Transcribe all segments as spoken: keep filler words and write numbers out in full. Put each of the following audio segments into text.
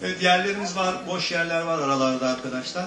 Evet, yerlerimiz var, boş yerler var aralarda arkadaşlar.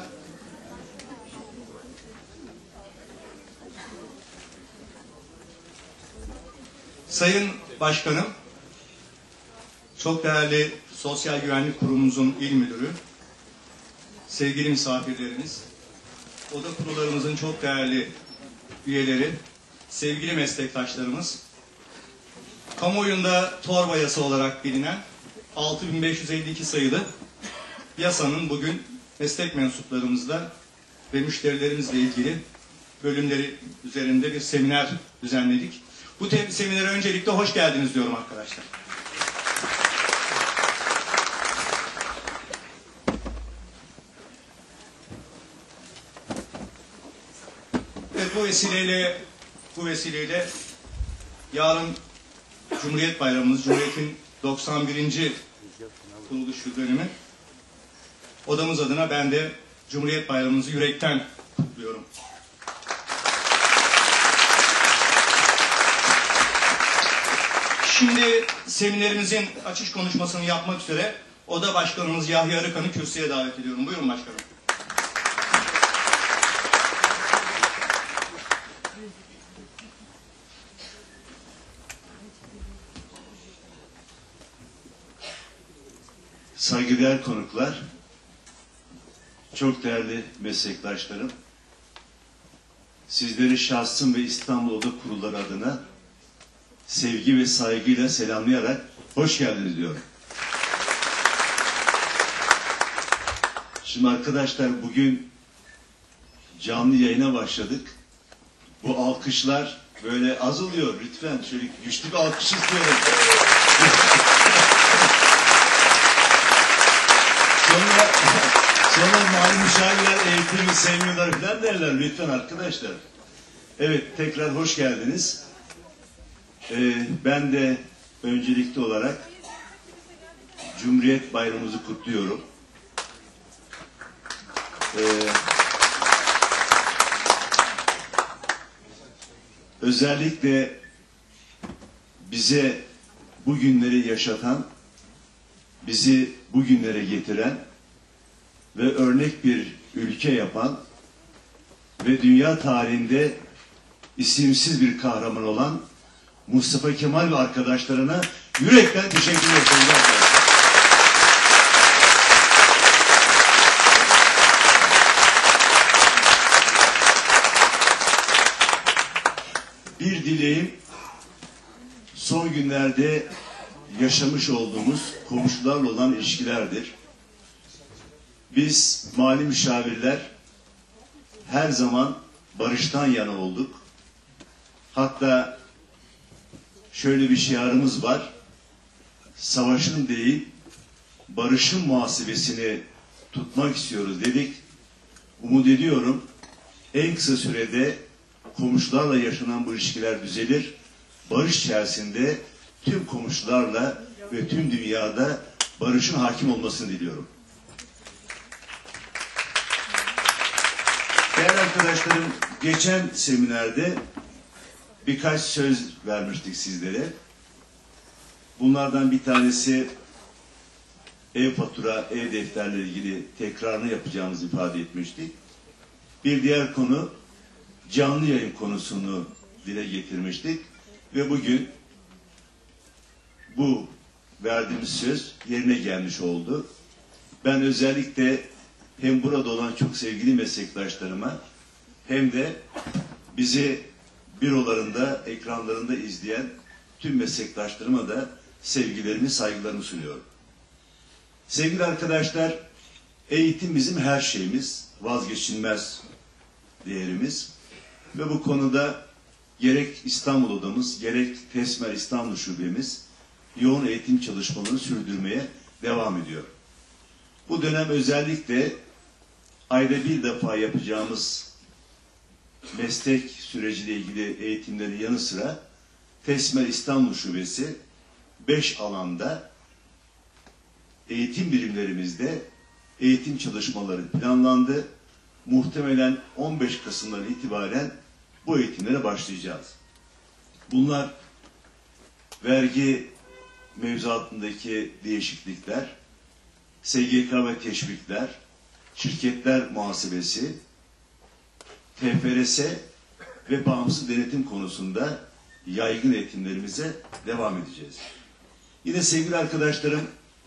Sayın Başkanım, çok değerli Sosyal Güvenlik Kurumumuzun il müdürü, sevgili misafirlerimiz, oda kurullarımızın çok değerli üyeleri, sevgili meslektaşlarımız, kamuoyunda torba yasa olarak bilinen altı bin beş yüz elli iki sayılı yasanın bugün meslek mensuplarımızla ve müşterilerimizle ilgili bölümleri üzerinde bir seminer düzenledik. Bu seminere öncelikle hoş geldiniz diyorum arkadaşlar. Evet, bu vesileyle bu vesileyle yarın Cumhuriyet Bayramımız, Cumhuriyet'in doksan birinci kuruluş yıl dönümü. Odamız adına ben de Cumhuriyet Bayramımızı yürekten kutluyorum. Şimdi seminerimizin açış konuşmasını yapmak üzere Oda Başkanımız Yahya Arıkan'ı kürsüye davet ediyorum. Buyurun başkanım. Saygıdeğer konuklar, çok değerli meslektaşlarım, sizleri şahsım ve İstanbul Oda Kurulları adına sevgi ve saygıyla selamlayarak hoş geldiniz diyorum. Şimdi arkadaşlar, bugün canlı yayına başladık. Bu alkışlar böyle azalıyor. Lütfen şöyle güçlü bir alkış istiyorum. Sonra, sonra mali müşavirler eğitimi sevmiyorlar falan derler. Lütfen arkadaşlar. Evet, tekrar hoş geldiniz. Ee, ben de öncelikli olarak Cumhuriyet Bayramımızı kutluyorum. Ee, özellikle bize bu günleri yaşatan, bizi bugünlere getiren ve örnek bir ülke yapan ve dünya tarihinde isimsiz bir kahraman olan Mustafa Kemal ve arkadaşlarına yürekten teşekkür ederim. Bir dileğim, son günlerde yaşamış olduğumuz komşularla olan ilişkilerdir. Biz mali müşavirler her zaman barıştan yana olduk. Hatta şöyle bir şiarımız var: savaşın değil, barışın muhasebesini tutmak istiyoruz dedik. Umut ediyorum en kısa sürede komşularla yaşanan bu ilişkiler düzelir. Barış içerisinde tüm komşularla ve tüm dünyada barışın hakim olmasını diliyorum. Değerli arkadaşlarım, geçen seminerde birkaç söz vermiştik sizlere. Bunlardan bir tanesi e-fatura, e-defterle ilgili tekrarını yapacağımızı ifade etmiştik. Bir diğer konu canlı yayın konusunu dile getirmiştik. Ve bugün bu verdiğimiz söz yerine gelmiş oldu. Ben özellikle hem burada olan çok sevgili meslektaşlarıma hem de bizi bürolarında, ekranlarında izleyen tüm meslektaşlarıma da sevgilerimi, saygılarımı sunuyorum. Sevgili arkadaşlar, eğitim bizim her şeyimiz, vazgeçilmez değerimiz ve bu konuda gerek İstanbul Odamız, gerek Tesmer İstanbul Şubemiz yoğun eğitim çalışmalarını sürdürmeye devam ediyor. Bu dönem özellikle ayda bir defa yapacağımız meslek süreciyle ilgili eğitimlerin yanı sıra Tesmer İstanbul Şubesi beş alanda eğitim birimlerimizde eğitim çalışmaları planlandı. Muhtemelen on beş Kasım'dan itibaren bu eğitimlere başlayacağız. Bunlar vergi mevzuatındaki değişiklikler, S G K ve teşvikler, şirketler muhasebesi, T F R S ve bağımsız denetim konusunda yaygın eğitimlerimize devam edeceğiz. Yine sevgili arkadaşlarım,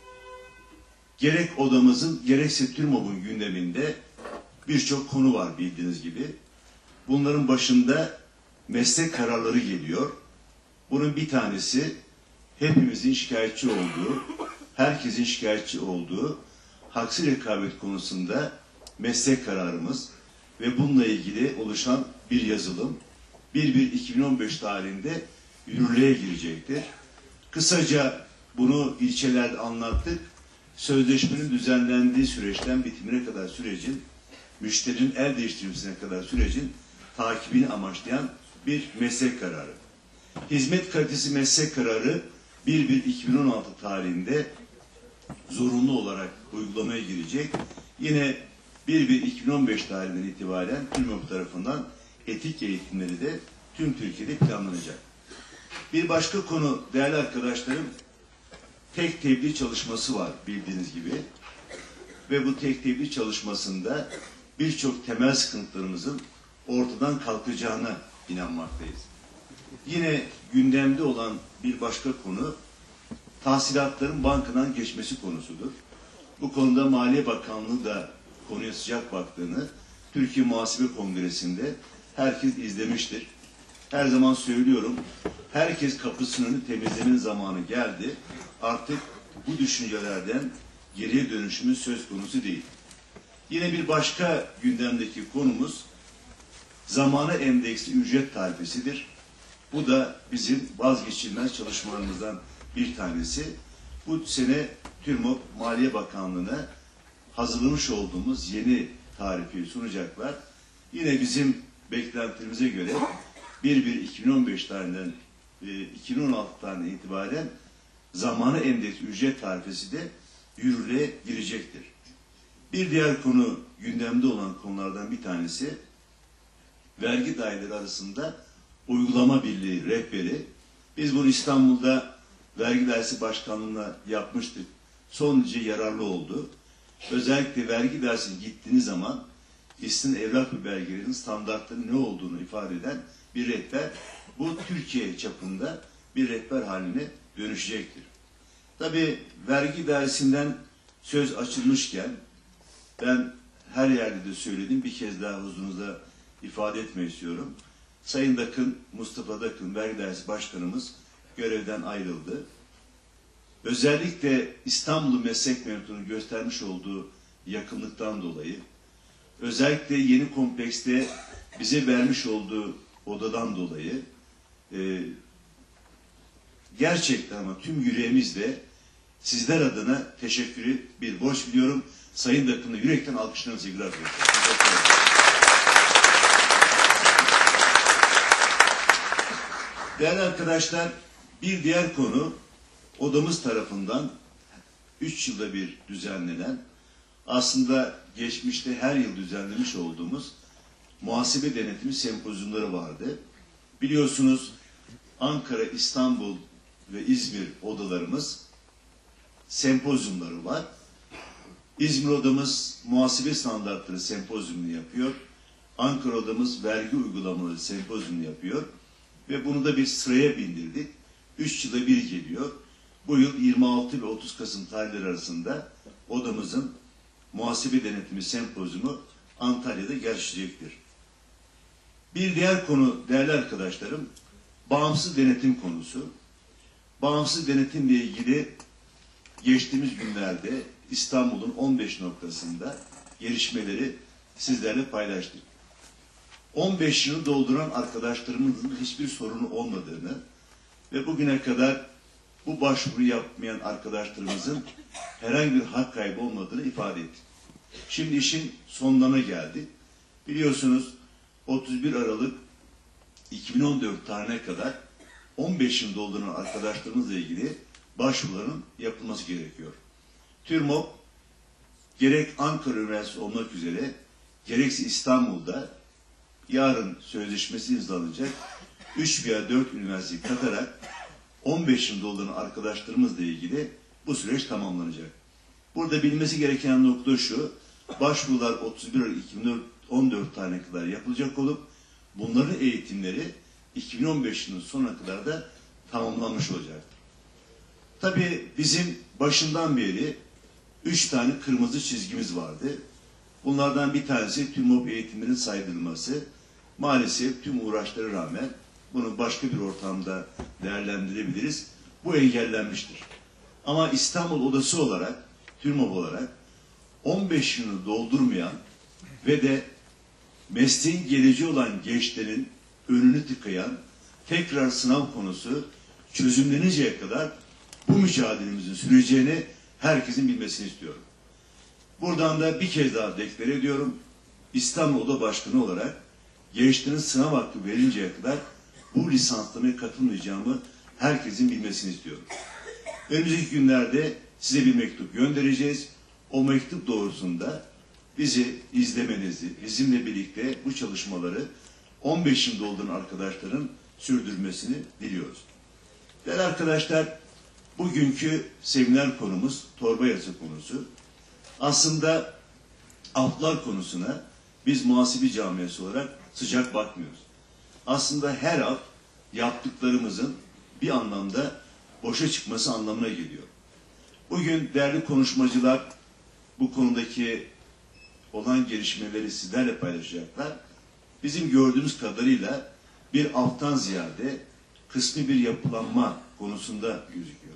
gerek odamızın gerekse TÜRMOB'un gündeminde birçok konu var bildiğiniz gibi. Bunların başında meslek kararları geliyor. Bunun bir tanesi hepimizin şikayetçi olduğu, herkesin şikayetçi olduğu haksız rekabet konusunda meslek kararımız ve bununla ilgili oluşan bir yazılım bir bir iki bin on beş tarihinde yürürlüğe girecektir. Kısaca bunu ilçelerde anlattık. Sözleşmenin düzenlendiği süreçten bitimine kadar sürecin, müşterinin el değiştirmesine kadar sürecin takibini amaçlayan bir meslek kararı. Hizmet kalitesi meslek kararı bir bir iki bin on altı tarihinde zorunlu olarak uygulamaya girecek. Yine bir bir iki bin on beş tarihinden itibaren TÜRMOB tarafından etik eğitimleri de tüm Türkiye'de planlanacak. Bir başka konu değerli arkadaşlarım, tek tebliğ çalışması var bildiğiniz gibi. Ve bu tek tebliğ çalışmasında birçok temel sıkıntılarımızın ortadan kalkacağına inanmaktayız. Yine gündemde olan bir başka konu tahsilatların bankadan geçmesi konusudur. Bu konuda Maliye Bakanlığı da konuya sıcak baktığını Türkiye Muhasebe Kongresi'nde herkes izlemiştir. Her zaman söylüyorum, herkes kapısının önünü temizlemenin zamanı geldi. Artık bu düşüncelerden geriye dönüşümün söz konusu değil. Yine bir başka gündemdeki konumuz zamana endeksli ücret tarifesidir. Bu da bizim vazgeçilmez çalışmalarımızdan bir tanesi. Bu sene TÜRMOB Maliye Bakanlığı'na hazırlamış olduğumuz yeni tarifi sunacaklar. Yine bizim beklentimize göre bir bir iki bin on beş tarihinden iki bin on altı tarihinden itibaren zamana endeksli ücret tarifesi de yürürlüğe girecektir. Bir diğer konu gündemde olan konulardan bir tanesi vergi daireleri arasında uygulama birliği rehberi. Biz bunu İstanbul'da vergi dairesi başkanlığına yapmıştık. Son derece yararlı oldu. Özellikle vergi dairesine gittiğiniz zaman İSTİ'nin evrak ve belgelerinin standartlarının ne olduğunu ifade eden bir rehber, bu Türkiye çapında bir rehber haline dönüşecektir. Tabii vergi dairesinden söz açılmışken ben her yerde de söyledim, bir kez daha huzurunuzda ifade etmek istiyorum. Sayın Dakın, Mustafa Dakın, vergi dairesi başkanımız görevden ayrıldı. Özellikle İstanbul Meslek Mevzuu'nun göstermiş olduğu yakınlıktan dolayı, özellikle yeni komplekste bize vermiş olduğu odadan dolayı e, gerçekten ama tüm yüreğimizle sizler adına teşekkürü bir borç biliyorum. Sayın Dakın'ı yürekten alkışlarınızı sevgiler ediyorum. Değerli arkadaşlar, bir diğer konu odamız tarafından üç yılda bir düzenlenen, aslında geçmişte her yıl düzenlemiş olduğumuz muhasebe denetimi sempozyumları vardı. Biliyorsunuz Ankara, İstanbul ve İzmir odalarımız sempozyumları var. İzmir odamız muhasebe standartları sempozyumunu yapıyor. Ankara odamız vergi uygulamaları sempozyumunu yapıyor. Ve bunu da bir sıraya bindirdik. Üç yılda bir geliyor. Bu yıl yirmi altı ve otuz Kasım tarihleri arasında odamızın muhasebe denetimi sempozyumu Antalya'da gerçekleşecektir. Bir diğer konu değerli arkadaşlarım, bağımsız denetim konusu. Bağımsız denetimle ilgili geçtiğimiz günlerde İstanbul'un on beş noktasında gelişmeleri sizlerle paylaştık. on beş yılı dolduran arkadaşlarımızın hiçbir sorunu olmadığını ve bugüne kadar bu başvuru yapmayan arkadaşlarımızın herhangi bir hak kaybı olmadığını ifade ettik. Şimdi işin sonlarına geldik. Biliyorsunuz otuz bir Aralık iki bin on dört tarihine kadar on beş yıl dolduran arkadaşlarımızla ilgili başvuruların yapılması gerekiyor. TÜRMOB gerek Ankara Üniversitesi olmak üzere gerekse İstanbul'da yarın sözleşmesi imzalanacak üç veya dört üniversite katarak on beş yıl dolduran arkadaşlarımızla ilgili bu süreç tamamlanacak. Burada bilmesi gereken nokta şu, başvurular otuz bir Aralık iki bin on dört tarihine kadar yapılacak olup, bunların eğitimleri iki bin on beş yılının sonuna kadar da tamamlanmış olacaktır. Tabii bizim başından beri üç tane kırmızı çizgimiz vardı. Bunlardan bir tanesi TÜRMOP eğitiminin saydırılması. Maalesef tüm uğraşlara rağmen bunu başka bir ortamda değerlendirebiliriz. Bu engellenmiştir. Ama İstanbul Odası olarak, TÜRMOP olarak on beş yılını doldurmayan ve de mesleğin geleceği olan gençlerin önünü tıkayan tekrar sınav konusu çözümleninceye kadar bu mücadelemizin süreceğini herkesin bilmesini istiyorum. Buradan da bir kez daha deklare ediyorum. İstanbul Oda Başkanı olarak gençlerin sınav hakkı verinceye kadar bu lisanslamaya katılmayacağımı herkesin bilmesini istiyorum. Önümüzdeki günlerde size bir mektup göndereceğiz. O mektup doğrusunda bizi izlemenizi, bizimle birlikte bu çalışmaları on beş yıl dolduran arkadaşların sürdürmesini diliyoruz. Değerli arkadaşlar, bugünkü seminer konumuz torba yasa konusu. Aslında aflar konusuna biz muhasebe camiası olarak sıcak bakmıyoruz. Aslında her af yaptıklarımızın bir anlamda boşa çıkması anlamına geliyor. Bugün değerli konuşmacılar bu konudaki olan gelişmeleri sizlerle paylaşacaklar. Bizim gördüğümüz kadarıyla bir aftan ziyade kısmi bir yapılanma konusunda gözüküyor.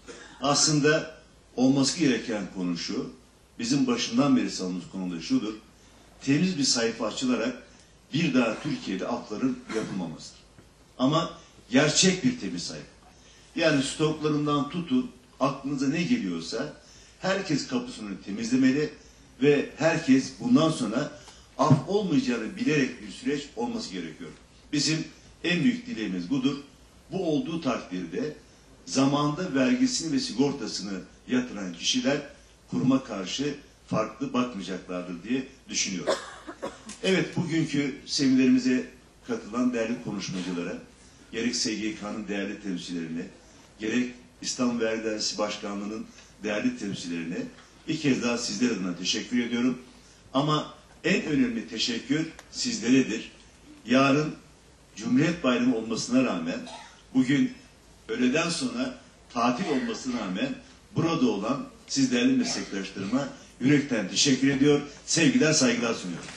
Aslında olması gereken konu şu, bizim başından beri savunduğumuz konu da şudur, temiz bir sayfa açılarak bir daha Türkiye'de afların yapılmamasıdır. Ama gerçek bir temiz sayfa. Yani stoklarından tutun, aklınıza ne geliyorsa herkes kapısını temizlemeli ve herkes bundan sonra af olmayacağını bilerek bir süreç olması gerekiyor. Bizim en büyük dileğimiz budur. Bu olduğu takdirde zamanında vergisini ve sigortasını yatıran kişiler kuruma karşı farklı bakmayacaklardır diye düşünüyorum. Evet, bugünkü seminerimize katılan değerli konuşmacılara, gerek S G K'nın değerli temsilcilerine, gerek İstanbul Vergi Dairesi Başkanlığı'nın değerli temsilcilerine bir kez daha sizler adına teşekkür ediyorum. Ama en önemli teşekkür sizleredir. Yarın Cumhuriyet Bayramı olmasına rağmen, bugün öğleden sonra tatil olmasına rağmen burada olan siz değerli meslektaşlarıma yürekten teşekkür ediyor. Sevgiler, saygılar sunuyorum.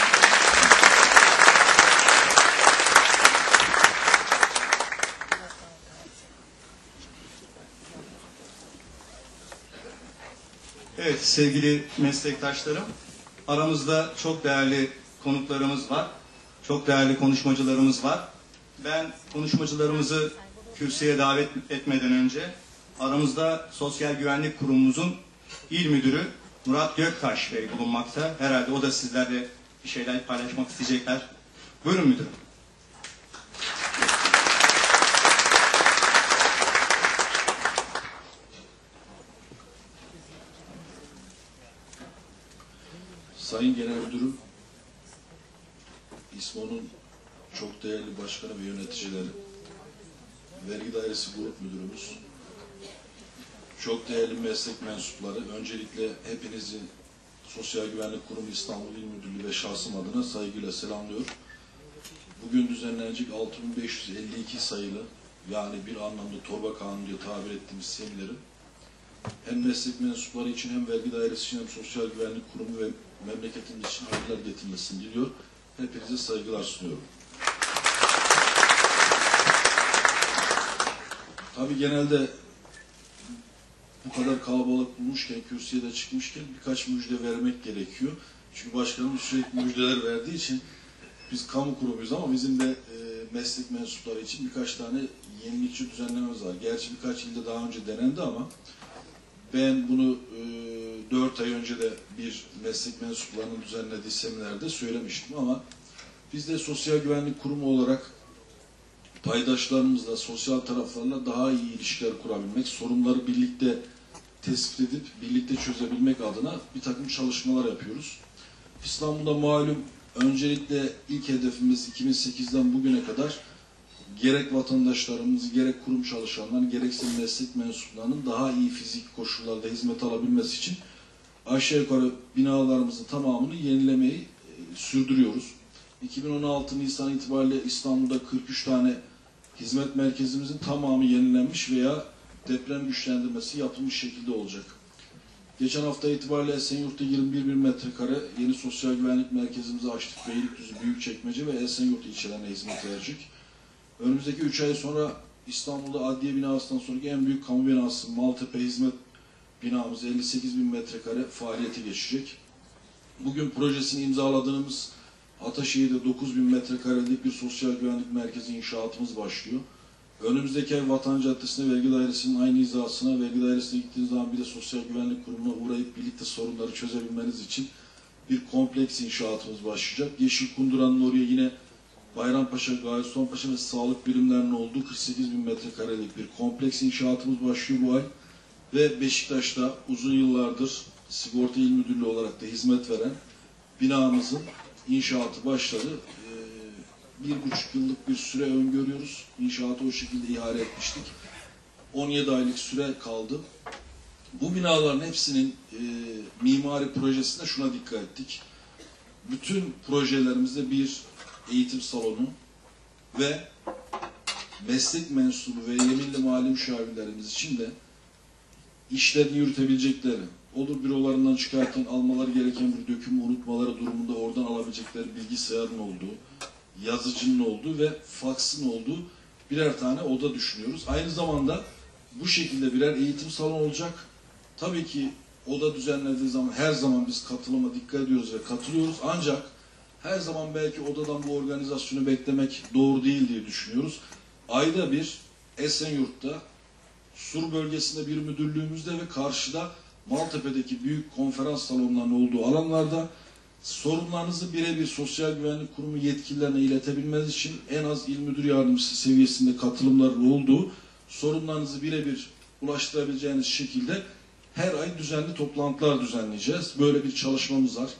Evet sevgili meslektaşlarım, aramızda çok değerli konuklarımız var, çok değerli konuşmacılarımız var. Ben konuşmacılarımızı kürsüye davet etmeden önce aramızda Sosyal Güvenlik Kurumumuzun İl Müdürü Murat Göktaş Bey bulunmakta. Herhalde o da sizlerle bir şeyler paylaşmak isteyecekler. Buyurun müdürüm. Sayın Genel Müdürüm, İSMO'nun çok değerli başkanı ve yöneticileri, Vergi Dairesi Grup Müdürümüz, çok değerli meslek mensupları, öncelikle hepinizi Sosyal Güvenlik Kurumu İstanbul İl Müdürlüğü ve şahsım adına saygıyla selamlıyor. Bugün düzenlenecek altı bin beş yüz elli iki sayılı, yani bir anlamda torba kanunu diye tabir ettiğimiz seminerin hem meslek mensupları için hem vergi dairesi için hem Sosyal Güvenlik Kurumu ve memleketimiz için hayırlar getirmesini diliyor. Hepinize saygılar sunuyorum. Tabii genelde bu kadar kalabalık bulmuşken, kürsüye de çıkmışken birkaç müjde vermek gerekiyor. Çünkü başkanımız sürekli müjdeler verdiği için biz kamu kurumuyuz ama bizim de e, meslek mensupları için birkaç tane yenilikçi düzenlememiz var. Gerçi birkaç ilde daha önce denendi ama ben bunu e, dört ay önce de bir meslek mensuplarının düzenlediği seminerde söylemiştim ama biz de Sosyal Güvenlik Kurumu olarak paydaşlarımızla, sosyal taraflarla daha iyi ilişkiler kurabilmek, sorunları birlikte tespit edip birlikte çözebilmek adına bir takım çalışmalar yapıyoruz. İstanbul'da malum öncelikle ilk hedefimiz iki bin sekizden bugüne kadar gerek vatandaşlarımız, gerek kurum çalışanları, gerekse meslek mensuplarının daha iyi fizik koşullarda hizmet alabilmesi için aşağı yukarı binalarımızın tamamını yenilemeyi e, sürdürüyoruz. iki bin on altı Nisan itibariyle İstanbul'da kırk üç tane hizmet merkezimizin tamamı yenilenmiş veya deprem güçlendirmesi yapılmış şekilde olacak. Geçen hafta itibariyle Esenyurt'ta yirmi bir bin metrekare yeni sosyal güvenlik merkezimizi açtık. Beylikdüzü, Büyükçekmece ve Esenyurt ilçelerine hizmet verecek. Önümüzdeki üç ay sonra İstanbul'da adliye binasından sonraki en büyük kamu binası Maltepe Hizmet binamız elli sekiz bin metrekare faaliyete geçecek. Bugün projesini imzaladığımız Ataşehir'de dokuz bin metrekarelik bir sosyal güvenlik merkezi inşaatımız başlıyor. Önümüzdeki ay Vatan Caddesi'ne vergi dairesinin aynı hizasına, vergi dairesine gittiğiniz zaman bir de sosyal güvenlik kurumuna uğrayıp birlikte sorunları çözebilmeniz için bir kompleks inşaatımız başlayacak. Yeşil Kundura'nın oraya yine Bayrampaşa, Gazi Osman Paşa ve sağlık birimlerinin olduğu kırk sekiz bin metrekarelik bir kompleks inşaatımız başlıyor bu ay. Ve Beşiktaş'ta uzun yıllardır Sigorta İl Müdürlüğü olarak da hizmet veren binamızın inşaatı başladı. Ee, bir buçuk yıllık bir süre öngörüyoruz. İnşaatı o şekilde ihale etmiştik. on yedi aylık süre kaldı. Bu binaların hepsinin e, mimari projesinde şuna dikkat ettik. Bütün projelerimizde bir eğitim salonu ve meslek mensubu ve yeminli mali müşavirlerimiz için de işlerini yürütebilecekleri, olur bürolarından çıkarken almaları gereken bir dökümü unutmaları durumunda oradan alabilecekleri bilgisayarın olduğu, yazıcının olduğu ve faksın olduğu birer tane oda düşünüyoruz. Aynı zamanda bu şekilde birer eğitim salonu olacak. Tabii ki oda düzenlendiği zaman her zaman biz katılıma dikkat ediyoruz ve katılıyoruz. Ancak her zaman belki odadan bu organizasyonu beklemek doğru değil diye düşünüyoruz. Ayda bir Esenyurt'ta Sur bölgesinde bir müdürlüğümüzde ve karşıda Maltepe'deki büyük konferans salonlarının olduğu alanlarda sorunlarınızı birebir Sosyal Güvenlik Kurumu yetkililerine iletebilmeniz için en az il müdür yardımcısı seviyesinde katılımların olduğu, sorunlarınızı birebir ulaştırabileceğiniz şekilde her ay düzenli toplantılar düzenleyeceğiz. Böyle bir çalışmamız var.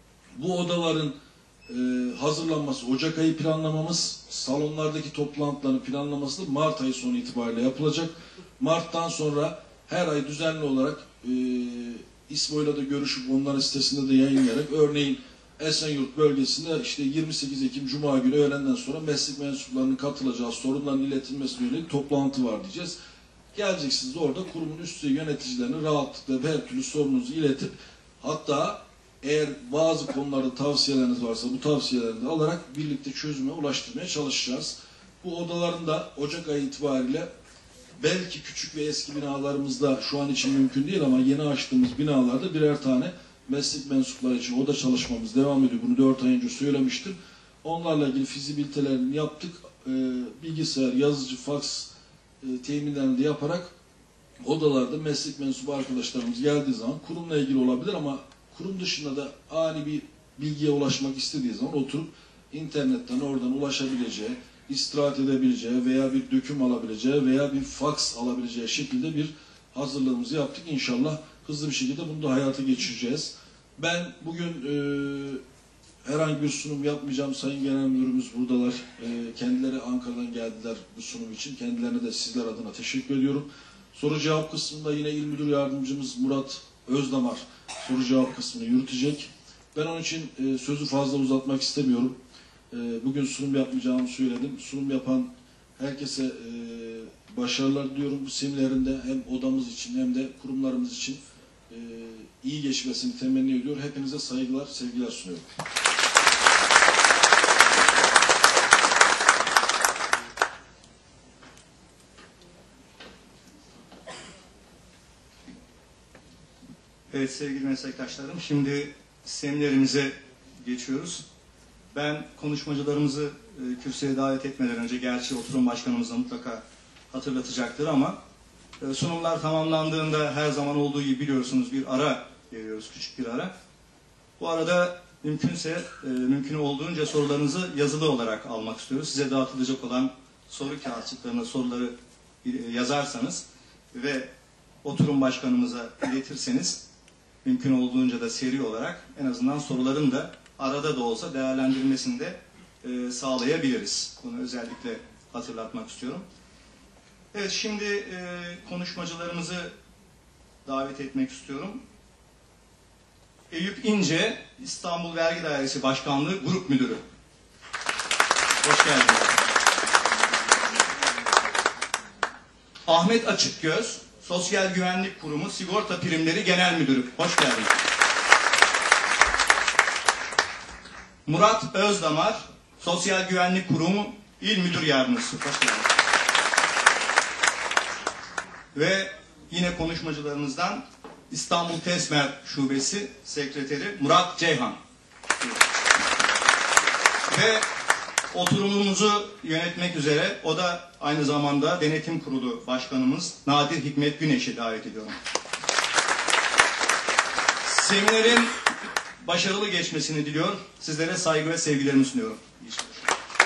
Bu odaların e, hazırlanması, Ocak ayı planlamamız, salonlardaki toplantıların planlaması da Mart ayı sonu itibariyle yapılacak. Mart'tan sonra her ay düzenli olarak e, İSMO'yla da görüşüp onların sitesinde de yayınlayarak, örneğin Esenyurt bölgesinde işte yirmi sekiz Ekim Cuma günü öğlenden sonra meslek mensuplarının katılacağı, sorunların iletilmesine yönelik toplantı var diyeceğiz. Geleceksiniz orada kurumun üst düzey yöneticilerine rahatlıkla her türlü sorununuzu iletip, hatta eğer bazı konularda tavsiyeleriniz varsa bu tavsiyeleri de alarak birlikte çözüme ulaştırmaya çalışacağız. Bu odaların da Ocak ayı itibariyle belki küçük ve eski binalarımızda şu an için mümkün değil ama yeni açtığımız binalarda birer tane meslek mensupları için oda çalışmamız devam ediyor. Bunu dört ay önce söylemiştim. Onlarla ilgili fizibilitelerini yaptık. Ee, bilgisayar, yazıcı, faks e, teminlerini de yaparak odalarda meslek mensubu arkadaşlarımız geldiği zaman kurumla ilgili olabilir ama kurum dışında da ani bir bilgiye ulaşmak istediği zaman oturup internetten oradan ulaşabileceği, istirahat edebileceği veya bir döküm alabileceği veya bir faks alabileceği şekilde bir hazırlığımızı yaptık. İnşallah hızlı bir şekilde bunu da hayata geçireceğiz. Ben bugün e, herhangi bir sunum yapmayacağım. Sayın Genel Müdürümüz buradalar. E, kendileri Ankara'dan geldiler bu sunum için. Kendilerine de sizler adına teşekkür ediyorum. Soru cevap kısmında yine İl Müdür Yardımcımız Murat Özdamar soru cevap kısmını yürütecek. Ben onun için e, sözü fazla uzatmak istemiyorum. E, bugün sunum yapmayacağımı söyledim. Sunum yapan herkese e, başarılar diliyorum. Bu seminerinde hem odamız için hem de kurumlarımız için e, iyi geçmesini temenni ediyor. Hepinize saygılar, sevgiler sunuyorum. Evet sevgili meslektaşlarım, şimdi seminerimize geçiyoruz. Ben konuşmacılarımızı e, kürsüye davet etmeden önce, gerçi oturum başkanımız da mutlaka hatırlatacaktır ama e, sunumlar tamamlandığında her zaman olduğu gibi biliyorsunuz bir ara veriyoruz, küçük bir ara. Bu arada mümkünse, e, mümkün olduğunca sorularınızı yazılı olarak almak istiyoruz. Size dağıtılacak olan soru kağıtçıklarına soruları e, yazarsanız ve oturum başkanımıza iletirseniz, mümkün olduğunca da seri olarak en azından soruların da arada da olsa değerlendirilmesini de e, sağlayabiliriz. Bunu özellikle hatırlatmak istiyorum. Evet, şimdi e, konuşmacılarımızı davet etmek istiyorum. Eyüp İnce, İstanbul Vergi Dairesi Başkanlığı Grup Müdürü. Hoş geldiniz. Ahmet Açıkgöz, Sosyal Güvenlik Kurumu Sigorta Primleri Genel Müdürü. Hoş geldiniz. Murat Özdamar, Sosyal Güvenlik Kurumu İl Müdür Yardımcısı. Hoş geldiniz. Ve yine konuşmacılarımızdan İstanbul TESMER Şubesi Sekreteri Murat Ceyhan. Ve oturumumuzu yönetmek üzere, o da aynı zamanda Denetim Kurulu Başkanımız Nadir Hikmet Güneş'i davet ediyorum. Seminerin başarılı geçmesini diliyor. Sizlere saygı ve sevgilerimi sunuyorum. İyi çalışmalar.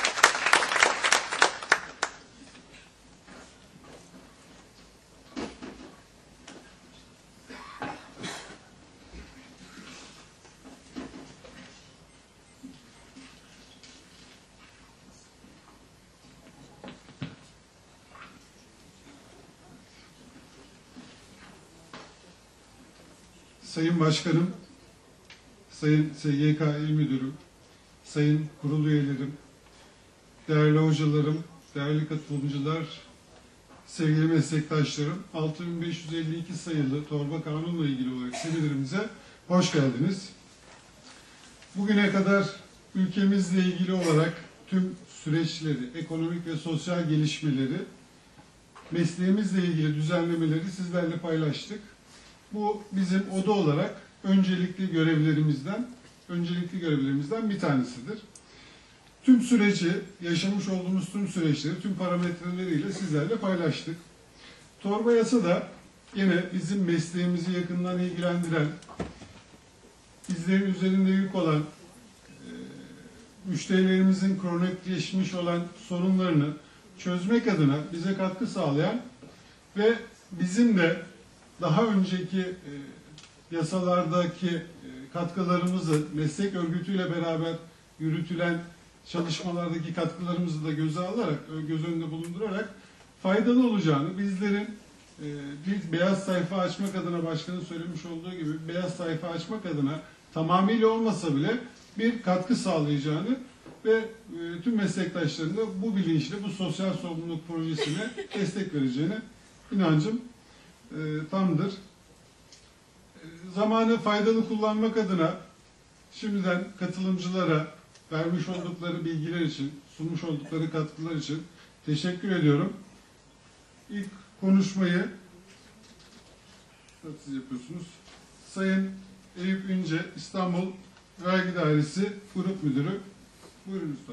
Sayın Başkanım, Sayın S G K İl Müdürüm, Sayın Kurul Üyelerim, değerli hocalarım, değerli katılımcılar, sevgili meslektaşlarım, altı bin beş yüz elli iki sayılı torba kanunla ilgili olarak seminerimize hoş geldiniz. Bugüne kadar ülkemizle ilgili olarak tüm süreçleri, ekonomik ve sosyal gelişmeleri, mesleğimizle ilgili düzenlemeleri sizlerle paylaştık. Bu bizim oda olarak öncelikli görevlerimizden, öncelikli görevlerimizden bir tanesidir. Tüm süreci, yaşamış olduğumuz tüm süreçleri, tüm parametreleriyle sizlerle paylaştık. Torba yasa da yine bizim mesleğimizi yakından ilgilendiren, bizlerin üzerinde yük olan, e, müşterilerimizin kronikleşmiş olan sorunlarını çözmek adına bize katkı sağlayan ve bizim de daha önceki e, yasalardaki e, katkılarımızı, meslek örgütüyle beraber yürütülen çalışmalardaki katkılarımızı da göze alarak, göz önünde bulundurarak faydalı olacağını, bizlerin e, bir beyaz sayfa açmak adına, başkanın söylemiş olduğu gibi beyaz sayfa açmak adına tamamıyla olmasa bile bir katkı sağlayacağını ve e, tüm meslektaşların da bu bilinçle, bu sosyal sorumluluk projesine destek vereceğine inancım e, tamdır. E, zamanı faydalı kullanmak adına şimdiden katılımcılara vermiş oldukları bilgiler için, sunmuş oldukları katkılar için teşekkür ediyorum. İlk konuşmayı siz yapıyorsunuz. Sayın Eyüp İnce, İstanbul Vergi Dairesi Grup Müdürü. Buyurun Üstad.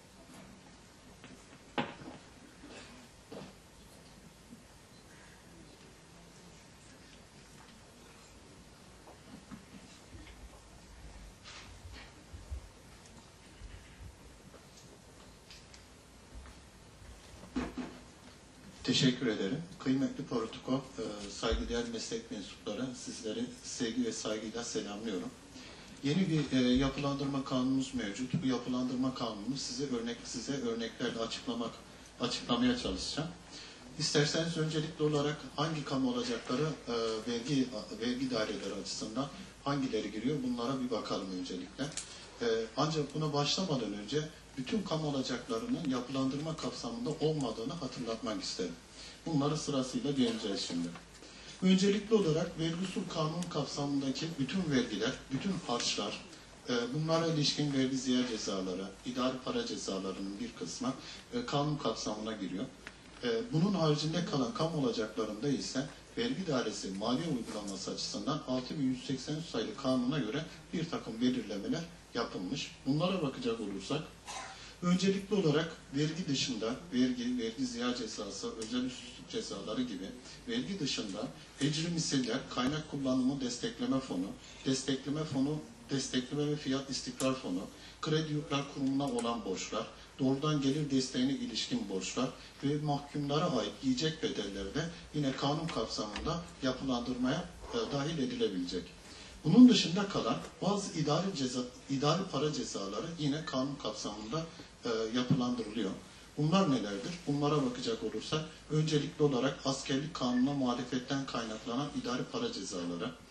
Teşekkür ederim. Kıymetli protokol, saygıdeğer meslek mensupları, sizleri sevgi ve saygıyla selamlıyorum. Yeni bir e, yapılandırma kanunumuz mevcut. Bu yapılandırma kanununu size örnek size örneklerle açıklamak açıklamaya çalışacağım. İsterseniz öncelikli olarak hangi kamu olacakları e, vergi vergi daireleri açısından hangileri giriyor? Bunlara bir bakalım öncelikle. E, ancak buna başlamadan önce bütün kamu alacaklarının yapılandırma kapsamında olmadığını hatırlatmak isterim. Bunları sırasıyla değineceğiz şimdi. Öncelikli olarak vergi usul kanunu kapsamındaki bütün vergiler, bütün harçlar, bunlara ilişkin vergi ziyaret cezaları, idari para cezalarının bir kısmı kanun kapsamına giriyor. Bunun haricinde kalan kamu olacaklarında ise vergi dairesi maliye uygulaması açısından altı bin yüz seksen üç sayılı kanuna göre bir takım belirlemeler yapılmış. Bunlara bakacak olursak, öncelikli olarak vergi dışında, vergi, vergi ziyaret cezası, özel üstlük cezaları gibi vergi dışında ecri misiller, kaynak kullanımı destekleme fonu, destekleme fonu, destekleme ve fiyat istikrar fonu, kredi yurtlar kurumuna olan borçlar, doğrudan gelir desteğine ilişkin borçlar ve mahkumlara ait yiyecek bedelleri de yine kanun kapsamında yapılandırmaya e, dahil edilebilecek. Bunun dışında kalan bazı idari, ceza, idari para cezaları yine kanun kapsamında e, yapılandırılıyor. Bunlar nelerdir? Bunlara bakacak olursak, öncelikli olarak askerlik kanununa muhalefetten kaynaklanan idari para cezaları,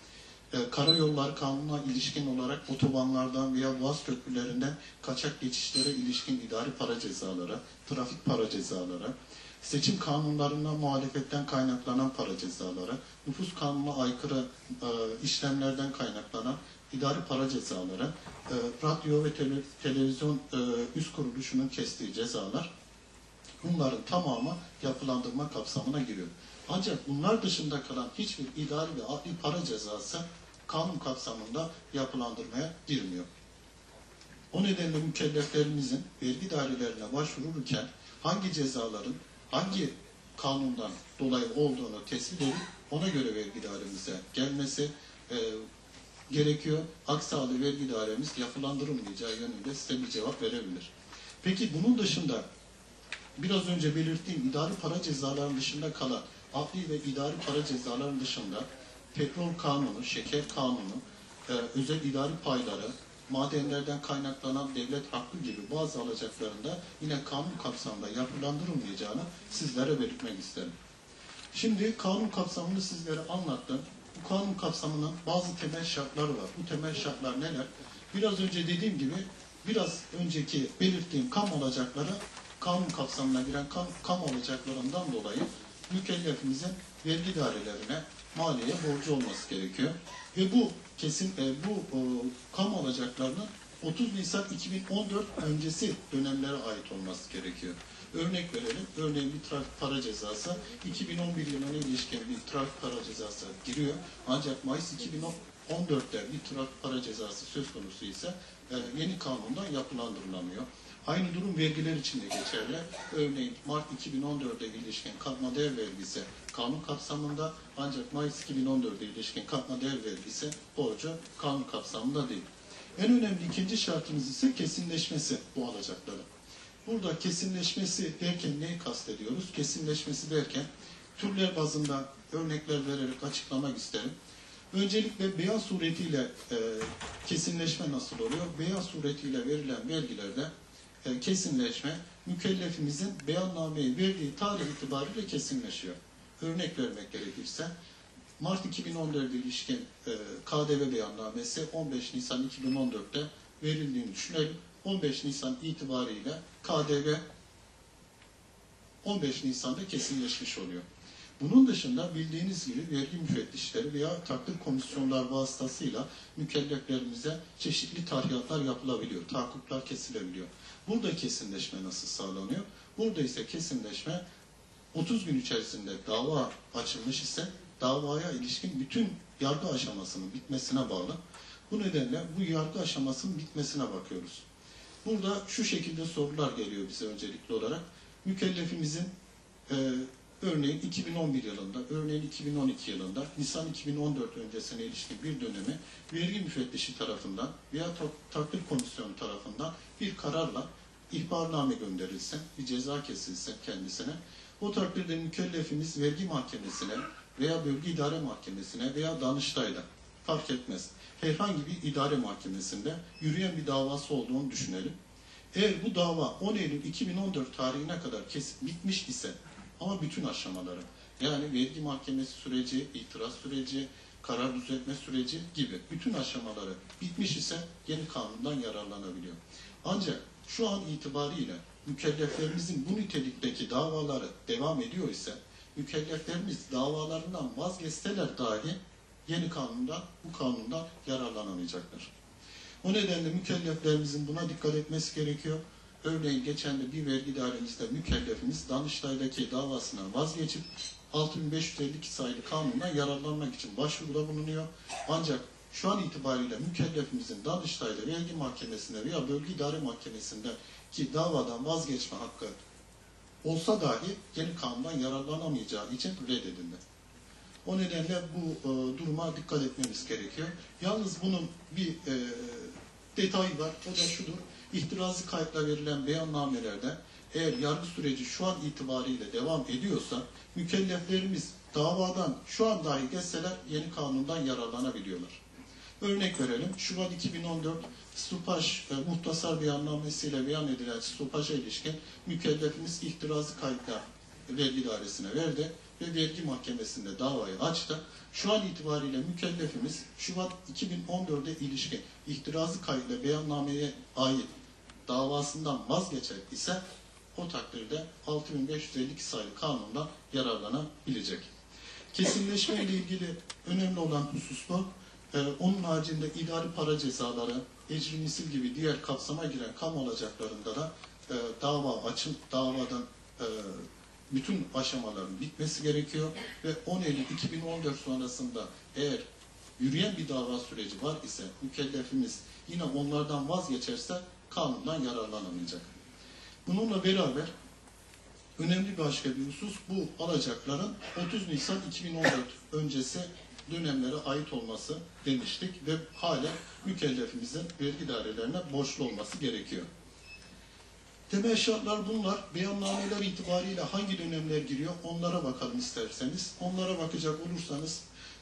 e, karayolları kanununa ilişkin olarak otobanlardan veya boğaz köprülerinden kaçak geçişlere ilişkin idari para cezaları, trafik para cezaları, seçim kanunlarına muhalefetten kaynaklanan para cezaları, nüfus kanununa aykırı e, işlemlerden kaynaklanan idari para cezaları, e, radyo ve tele, televizyon e, üst kuruluşunun kestiği cezalar, bunların tamamı yapılandırma kapsamına giriyor. Ancak bunlar dışında kalan hiçbir idari ve adli para cezası kanun kapsamında yapılandırmaya girmiyor. O nedenle mükelleflerimizin vergi dairelerine başvururken hangi cezaların hangi kanundan dolayı olduğunu tespit edip ona göre vergi dairemize gelmesi e, gerekiyor. Aksi halde vergi dairemiz yapılandırılmayacağı yönünde size bir cevap verebilir. Peki bunun dışında biraz önce belirttiğim idari para cezalarının dışında kalan adli ve idari para cezalarının dışında petrol kanunu, şeker kanunu, e, özel idari payları, madenlerden kaynaklanan devlet hakkı gibi bazı alacaklarında yine kanun kapsamında yapılandırılmayacağını sizlere belirtmek isterim. Şimdi kanun kapsamını sizlere anlattım. Bu kanun kapsamının bazı temel şartları var. Bu temel şartlar neler? Biraz önce dediğim gibi biraz önceki belirttiğim kamu alacakları kanun kapsamına giren kam, kamu alacaklarından dolayı mükellefimizin vergi dairelerine maliye borcu olması gerekiyor. Ve bu kesin e, bu e, kamu alacaklarının otuz Nisan iki bin on dört öncesi dönemlere ait olması gerekiyor. Örnek verelim. Örneğin bir trafik para cezası iki bin on bir yılına ilişkin bir trafik para cezası giriyor. Ancak Mayıs iki bin on dörtte bir trafik para cezası söz konusu ise e, yeni kanundan yapılandırılamıyor. Aynı durum vergiler için de geçerli. Örneğin Mart iki bin on dörde ilişkin katma değer vergisi kanun kapsamında, ancak Mayıs iki bin on dörde ilişkin katma değer vergisi borcu kanun kapsamında değil. En önemli ikinci şartımız ise kesinleşmesi bu alacakların. Burada kesinleşmesi derken neyi kastediyoruz? Kesinleşmesi derken türler bazında örnekler vererek açıklamak isterim. Öncelikle beyan suretiyle e, kesinleşme nasıl oluyor? Beyan suretiyle verilen vergilerde e, kesinleşme mükellefimizin beyannameyi verdiği tarih itibariyle kesinleşiyor. Örnek vermek gerekirse Mart iki bin on dörde ilişkin e, K D V beyannamesi on beş Nisan iki bin on dörtte verildiğini düşünelim. on beş Nisan itibariyle K D V on beş Nisan'da kesinleşmiş oluyor. Bunun dışında bildiğiniz gibi vergi müfettişleri veya takdir komisyonlar vasıtasıyla mükelleflerimize çeşitli tahriyatlar yapılabiliyor, tahakkuklar kesilebiliyor. Burada kesinleşme nasıl sağlanıyor? Burada ise kesinleşme otuz gün içerisinde dava açılmış ise davaya ilişkin bütün yargı aşamasının bitmesine bağlı. Bu nedenle bu yargı aşamasının bitmesine bakıyoruz. Burada şu şekilde sorular geliyor bize öncelikli olarak. Mükellefimizin e, örneğin iki bin on bir yılında, örneğin iki bin on iki yılında, Nisan iki bin on dört öncesine ilişkin bir dönemi vergi müfettişi tarafından veya takdir komisyonu tarafından bir kararla ihbarname gönderilsin, bir ceza kesilsin kendisine. O takdirde mükellefimiz vergi mahkemesine veya bölge idare mahkemesine veya Danıştay'da fark etmez, herhangi bir idare mahkemesinde yürüyen bir davası olduğunu düşünelim. Eğer bu dava on Eylül iki bin on dört tarihine kadar kesip bitmiş ise ama bütün aşamaları, yani vergi mahkemesi süreci, itiraz süreci, karar düzeltme süreci gibi bütün aşamaları bitmiş ise yeni kanundan yararlanabiliyor. Ancak şu an itibariyle mükelleflerimizin bu nitelikteki davaları devam ediyor ise mükelleflerimiz davalarından vazgeçseler dahi yeni kanundan, bu kanundan yararlanamayacaklar. O nedenle mükelleflerimizin buna dikkat etmesi gerekiyor. Örneğin geçen de bir vergi dairemizde mükellefimiz Danıştay'daki davasından vazgeçip altı bin beş yüz elli iki sayılı kanundan yararlanmak için başvuruda bulunuyor. Ancak şu an itibariyle mükellefimizin Danıştay'da vergi mahkemesinde veya bölge idare mahkemesinde ki davadan vazgeçme hakkı olsa dahi yeni kanundan yararlanamayacağı için reddedildi. O nedenle bu e, duruma dikkat etmemiz gerekiyor. Yalnız bunun bir e, detayı var, o da şudur. İhtirazi kayıtla verilen beyannamelerde eğer yargı süreci şu an itibariyle devam ediyorsa mükelleflerimiz davadan şu an dahi geçseler yeni kanundan yararlanabiliyorlar. Örnek verelim, Şubat iki bin on dört stopaj e, muhtasar beyannamesiyle beyan edilen stopaja ilişkin mükellefimiz ihtirazı kayıtla Vergi Dairesi'ne verdi ve vergi mahkemesinde davayı açtı. Şu an itibariyle mükellefimiz Şubat iki bin on dört'e ilişkin ihtirazı kaydıyla beyannameye ait davasından vazgeçer ise o takdirde altı bin beş yüz elli iki sayılı kanundan yararlanabilecek. Kesinleşme ile ilgili önemli olan husus bu. Ee, onun haricinde idari para cezaları, ecri misil gibi diğer kapsama giren kamu alacaklarında da e, dava açın, davadan e, bütün aşamaların bitmesi gerekiyor ve on Eylül iki bin on dört sonrasında eğer yürüyen bir dava süreci var ise mükellefimiz yine onlardan vazgeçerse kanundan yararlanamayacak. Bununla beraber önemli bir başka bir husus bu alacakların otuz Nisan iki bin on dört öncesi dönemlere ait olması demiştik ve hala mükellefimizin vergi dairelerine borçlu olması gerekiyor. Temel şartlar bunlar. Beyannameler itibariyle hangi dönemler giriyor onlara bakalım isterseniz. Onlara bakacak olursanız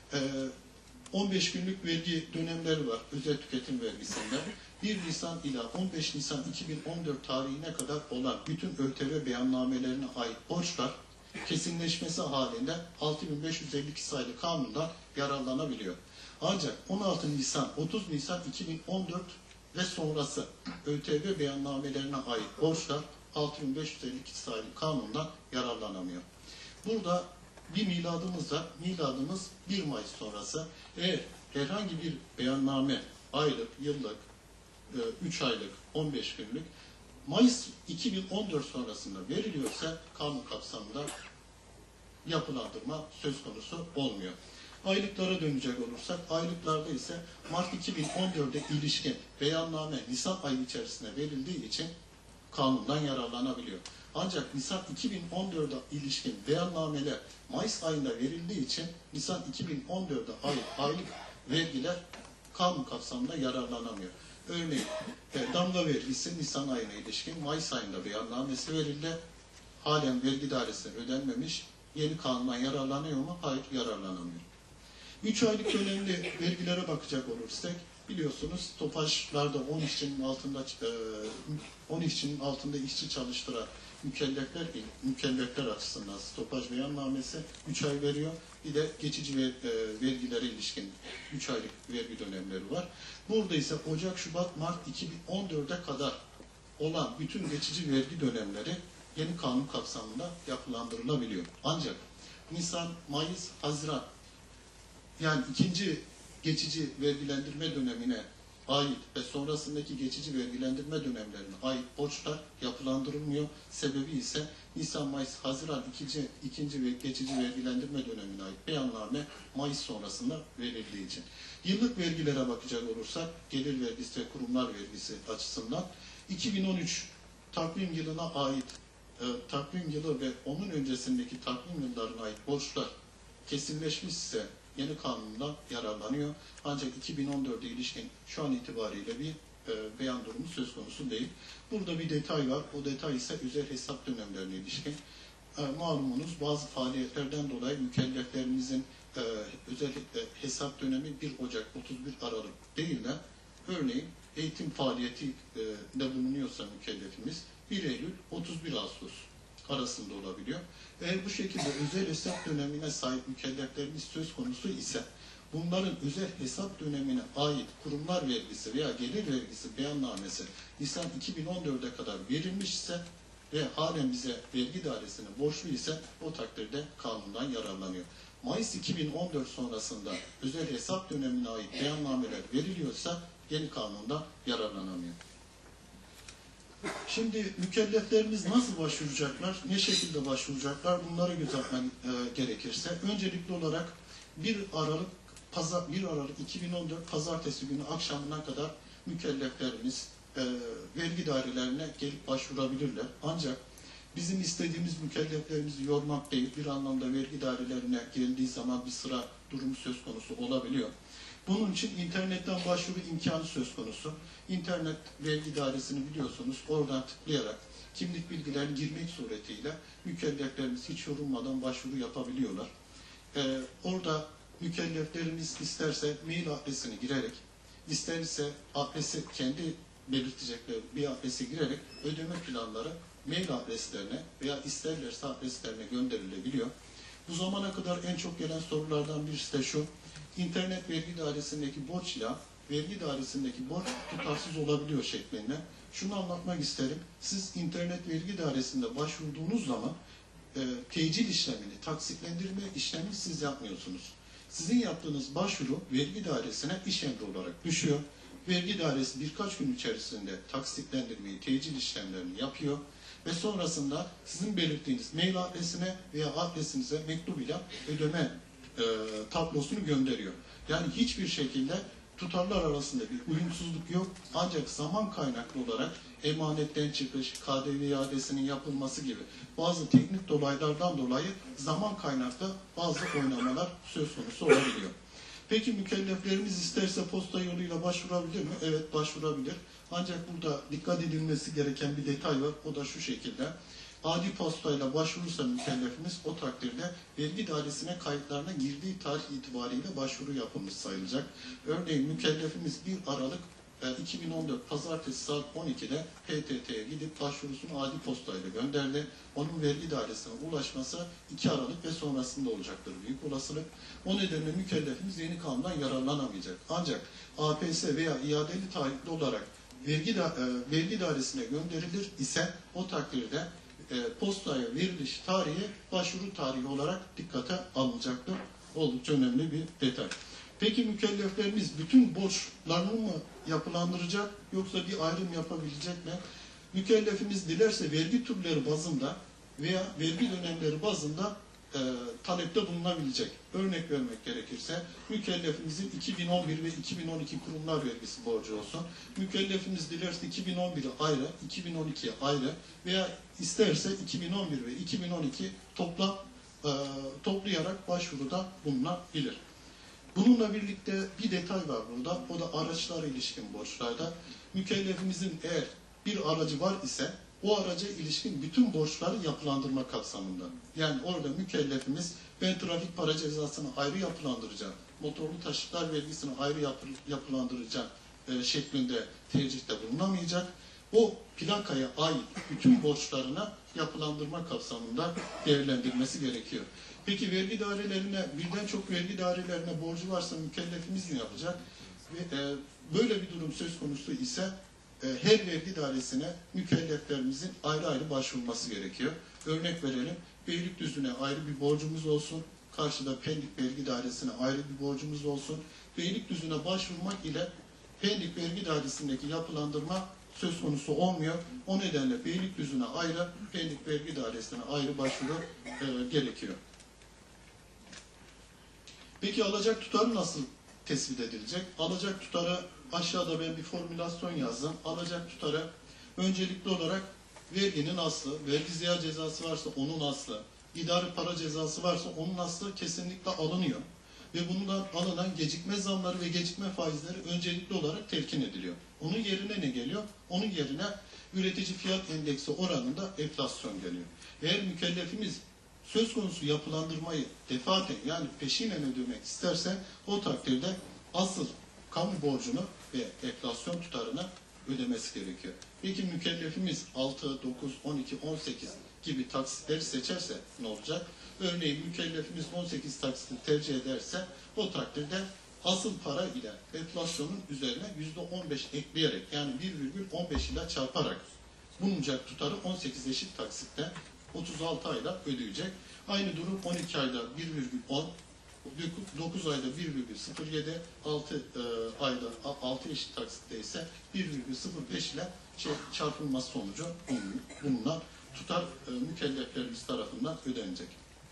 on beş günlük vergi dönemleri var özel tüketim vergisinde. bir Nisan ila on beş Nisan iki bin on dört tarihine kadar olan bütün ÖTV beyannamelerine ait borçlar kesinleşmesi halinde altı bin beş yüz elli iki sayılı kanundan yararlanabiliyor. Ancak on altı Nisan otuz Nisan iki bin on dört ve sonrası ÖTV beyannamelerine ait borçlar altı bin beş yüz elli iki sayılı kanundan yararlanamıyor. Burada bir miladımız var. Miladımız bir Mayıs sonrası. Eğer herhangi bir beyanname aylık, yıllık, üç aylık, on beş günlük Mayıs iki bin on dört sonrasında veriliyorsa kanun kapsamında yapılandırma söz konusu olmuyor. Aylıklara dönecek olursak, aylıklarda ise Mart iki bin on dört'e ilişkin beyanname Nisan ayı içerisinde verildiği için kanundan yararlanabiliyor. Ancak Nisan iki bin on dört'e ilişkin beyannameler Mayıs ayında verildiği için Nisan iki bin on dört'e ait aylık vergiler kanun kapsamında yararlanamıyor. Örneğin e, damga vergisi Nisan ayına ilişkin Mayıs ayında beyannamesi verildi. Halen vergi dairesine ödenmemiş. Yeni kanundan yararlanıyor mu? Hayır, yararlanamıyor. üç aylık dönemli vergilere bakacak olursak biliyorsunuz stopajlarda on işçinin altında on işçinin altında işçi çalıştıran mükellefler mükellefler açısından stopaj beyannamesi üç ay veriyor. Bir de geçici ver, e, vergilere ilişkin üç aylık vergi dönemleri var. Burada ise Ocak, Şubat, Mart iki bin on dört'e kadar olan bütün geçici vergi dönemleri yeni kanun kapsamında yapılandırılabiliyor. Ancak Nisan, Mayıs, Haziran yani ikinci geçici vergilendirme dönemine ait ve sonrasındaki geçici vergilendirme dönemlerine ait borçlar yapılandırılmıyor. Sebebi ise Nisan, Mayıs, Haziran ikinci, ikinci ve geçici vergilendirme dönemine ait beyanname Mayıs sonrasında verildiği için. Yıllık vergilere bakacak olursak gelir vergisi ve kurumlar vergisi açısından iki bin on üç takvim yılına ait e, takvim yılı ve onun öncesindeki takvim yıllarına ait borçlar kesinleşmişse yeni kanundan yararlanıyor. Ancak iki bin on dört'e ilişkin şu an itibariyle bir e, beyan durumu söz konusu değil. Burada bir detay var. O detay ise özel hesap dönemlerine ilişkin. E, malumunuz bazı faaliyetlerden dolayı mükelleflerimizin e, özel e, hesap dönemi bir Ocak otuz bir Aralık değil de örneğin eğitim faaliyeti e, de bulunuyorsa mükellefimiz bir Eylül otuz bir Ağustos arasında olabiliyor. Eğer bu şekilde özel hesap dönemine sahip mükelleflerimiz söz konusu ise bunların özel hesap dönemine ait kurumlar vergisi veya gelir vergisi beyannamesi Nisan iki bin on dört'e kadar verilmiş ise ve halen bize vergi dairesine borçlu ise o takdirde kanundan yararlanıyor. Mayıs iki bin on dört sonrasında özel hesap dönemine ait beyannameler veriliyorsa yeni kanundan yararlanamıyor. Şimdi mükelleflerimiz nasıl başvuracaklar, ne şekilde başvuracaklar bunları gözetmen e, gerekirse öncelikli olarak bir Aralık Pazar, bir Aralık iki bin on dört Pazartesi günü akşamına kadar mükelleflerimiz e, vergi dairelerine gelip başvurabilirler. Ancak bizim istediğimiz mükelleflerimizi yormak değil, bir anlamda vergi dairelerine geldiği zaman bir sıra durumu söz konusu olabiliyor. Bunun için internetten başvuru imkanı söz konusu. İnternet vergi dairesini biliyorsunuz. Oradan tıklayarak kimlik bilgilerini girmek suretiyle mükelleflerimiz hiç yorulmadan başvuru yapabiliyorlar. Ee, orada mükelleflerimiz isterse mail adresini girerek, isterse adresi kendi belirtecekleri bir adrese girerek ödeme planları mail adreslerine veya isterlerse adreslerine gönderilebiliyor. Bu zamana kadar en çok gelen sorulardan birisi de şu: İnternet vergi dairesindeki borçla vergi dairesindeki borç tutarsız olabiliyor şeklinde. Şunu anlatmak isterim. Siz internet vergi dairesinde başvurduğunuz zaman e, tecil işlemini, taksitlendirme işlemini siz yapmıyorsunuz. Sizin yaptığınız başvuru vergi dairesine iş emri olarak düşüyor. Vergi dairesi birkaç gün içerisinde taksitlendirmeyi, tecil işlemlerini yapıyor ve sonrasında sizin belirttiğiniz mail adresine veya adresinize mektubuyla ödeme e, tablosunu gönderiyor. Yani hiçbir şekilde tutarlar arasında bir uyumsuzluk yok. Ancak zaman kaynaklı olarak emanetten çıkış, K D V iadesinin yapılması gibi bazı teknik dolaylardan dolayı zaman kaynaklı bazı oynamalar söz konusu olabiliyor. Peki mükelleflerimiz isterse posta yoluyla başvurabilir mi? Evet, başvurabilir. Ancak burada dikkat edilmesi gereken bir detay var. O da şu şekilde: adi postayla başvurursa mükellefimiz, o takdirde vergi dairesine kayıtlarına girdiği tarih itibariyle başvuru yapılmış sayılacak. Örneğin mükellefimiz bir Aralık iki bin on dört Pazartesi saat on ikide P T T'ye gidip başvurusunu adi postayla gönderdi. Onun vergi dairesine ulaşması iki Aralık ve sonrasında olacaktır büyük olasılık. O nedenle mükellefimiz yeni kanundan yararlanamayacak. Ancak A P S veya iadeli tarihli olarak vergi, da, e, vergi dairesine gönderilir ise o takdirde e, postaya veriliş tarihi başvuru tarihi olarak dikkate alınacaktır. Oldukça önemli bir detay. Peki mükelleflerimiz bütün borçlarını mı yapılandıracak yoksa bir ayrım yapabilecek mi? Mükellefimiz dilerse vergi türleri bazında veya vergi dönemleri bazında e, talepte bulunabilecek. Örnek vermek gerekirse mükellefimizin iki bin on bir ve iki bin on iki kurumlar vergisi borcu olsun. Mükellefimiz dilerse iki bin on biri ayrı, iki bin on ikiye ayrı veya isterse iki bin on bir ve iki bin on iki toplam e, toplayarak başvuruda bulunabilir. Bununla birlikte bir detay var burada. O da araçlara ilişkin borçlarda. Mükellefimizin eğer bir aracı var ise o araca ilişkin bütün borçları yapılandırma kapsamında. Yani orada mükellefimiz ben trafik para cezasını ayrı yapılandıracağım, motorlu taşıtlar vergisini ayrı yapı, yapılandıracağım e, şeklinde tercihte bulunamayacak. O plakaya ait bütün borçlarına yapılandırma kapsamında değerlendirmesi gerekiyor. Peki vergi dairelerine, birden çok vergi dairelerine borcu varsa mükellefimiz ne yapacak? Ve, e, böyle bir durum söz konusu ise e, her vergi dairesine mükelleflerimizin ayrı ayrı başvurması gerekiyor. Örnek verelim, Beylikdüzü'ne ayrı bir borcumuz olsun, karşıda Pendik Vergi Dairesi'ne ayrı bir borcumuz olsun. Beylikdüzü'ne başvurmak ile Pendik Vergi Dairesi'ndeki yapılandırma söz konusu olmuyor. O nedenle Beylikdüzü'ne ayrı, Pendik Vergi Dairesi'ne ayrı başvuru e, gerekiyor. Peki alacak tutarı nasıl tespit edilecek? Alacak tutarı aşağıda ben bir formülasyon yazdım. Alacak tutarı öncelikli olarak verginin aslı, vergi ziya cezası varsa onun aslı, idari para cezası varsa onun aslı kesinlikle alınıyor. Ve bundan alınan gecikme zamları ve gecikme faizleri öncelikli olarak telkin ediliyor. Onun yerine ne geliyor? Onun yerine üretici fiyat endeksi oranında enflasyon geliyor. Eğer mükellefimiz söz konusu yapılandırmayı defaten yani peşinen ödemek isterse o takdirde asıl kamu borcunu ve enflasyon tutarını ödemesi gerekiyor. Peki mükellefimiz altı, dokuz, on iki, on sekiz gibi taksitleri seçerse ne olacak? Örneğin mükellefimiz on sekiz taksiti tercih ederse o takdirde asıl para ile enflasyonun üzerine yüzde on beş ekleyerek yani bir virgül on beş ile çarparak bulunacak tutarı on sekiz eşit taksitte otuz altı ayda ödeyecek. Aynı durum on iki ayda bir virgül on, dokuz ayda bir virgül sıfır yedi, altı e, ayda altı eşit taksitte ise bir virgül sıfır beş ile çarpılması sonucu bulunan tutar e, mükelleflerimiz tarafından ödenecek.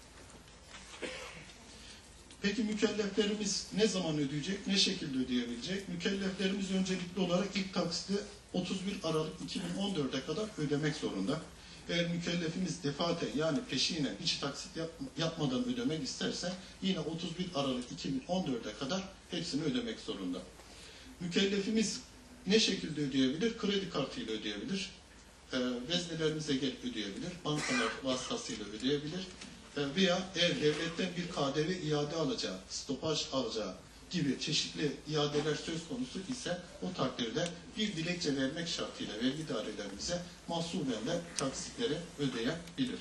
Peki mükelleflerimiz ne zaman ödeyecek, ne şekilde ödeyebilecek? Mükelleflerimiz öncelikli olarak ilk taksiti otuz bir Aralık iki bin on dört'e kadar ödemek zorunda. Eğer mükellefimiz defaten yani peşinen hiç taksit yap, yapmadan ödemek isterse yine otuz bir Aralık iki bin on dört'e kadar hepsini ödemek zorunda. Mükellefimiz ne şekilde ödeyebilir? Kredi kartıyla ödeyebilir, e, veznelerimize gelip ödeyebilir, bankalar vasıtasıyla ödeyebilir e, veya eğer devletten bir K D V iade alacağı, stopaj alacağı gibi çeşitli iadeler söz konusu ise o takdirde bir dilekçe vermek şartıyla vergi dairelerimize mahsuben de taksitleri ödeyebilir.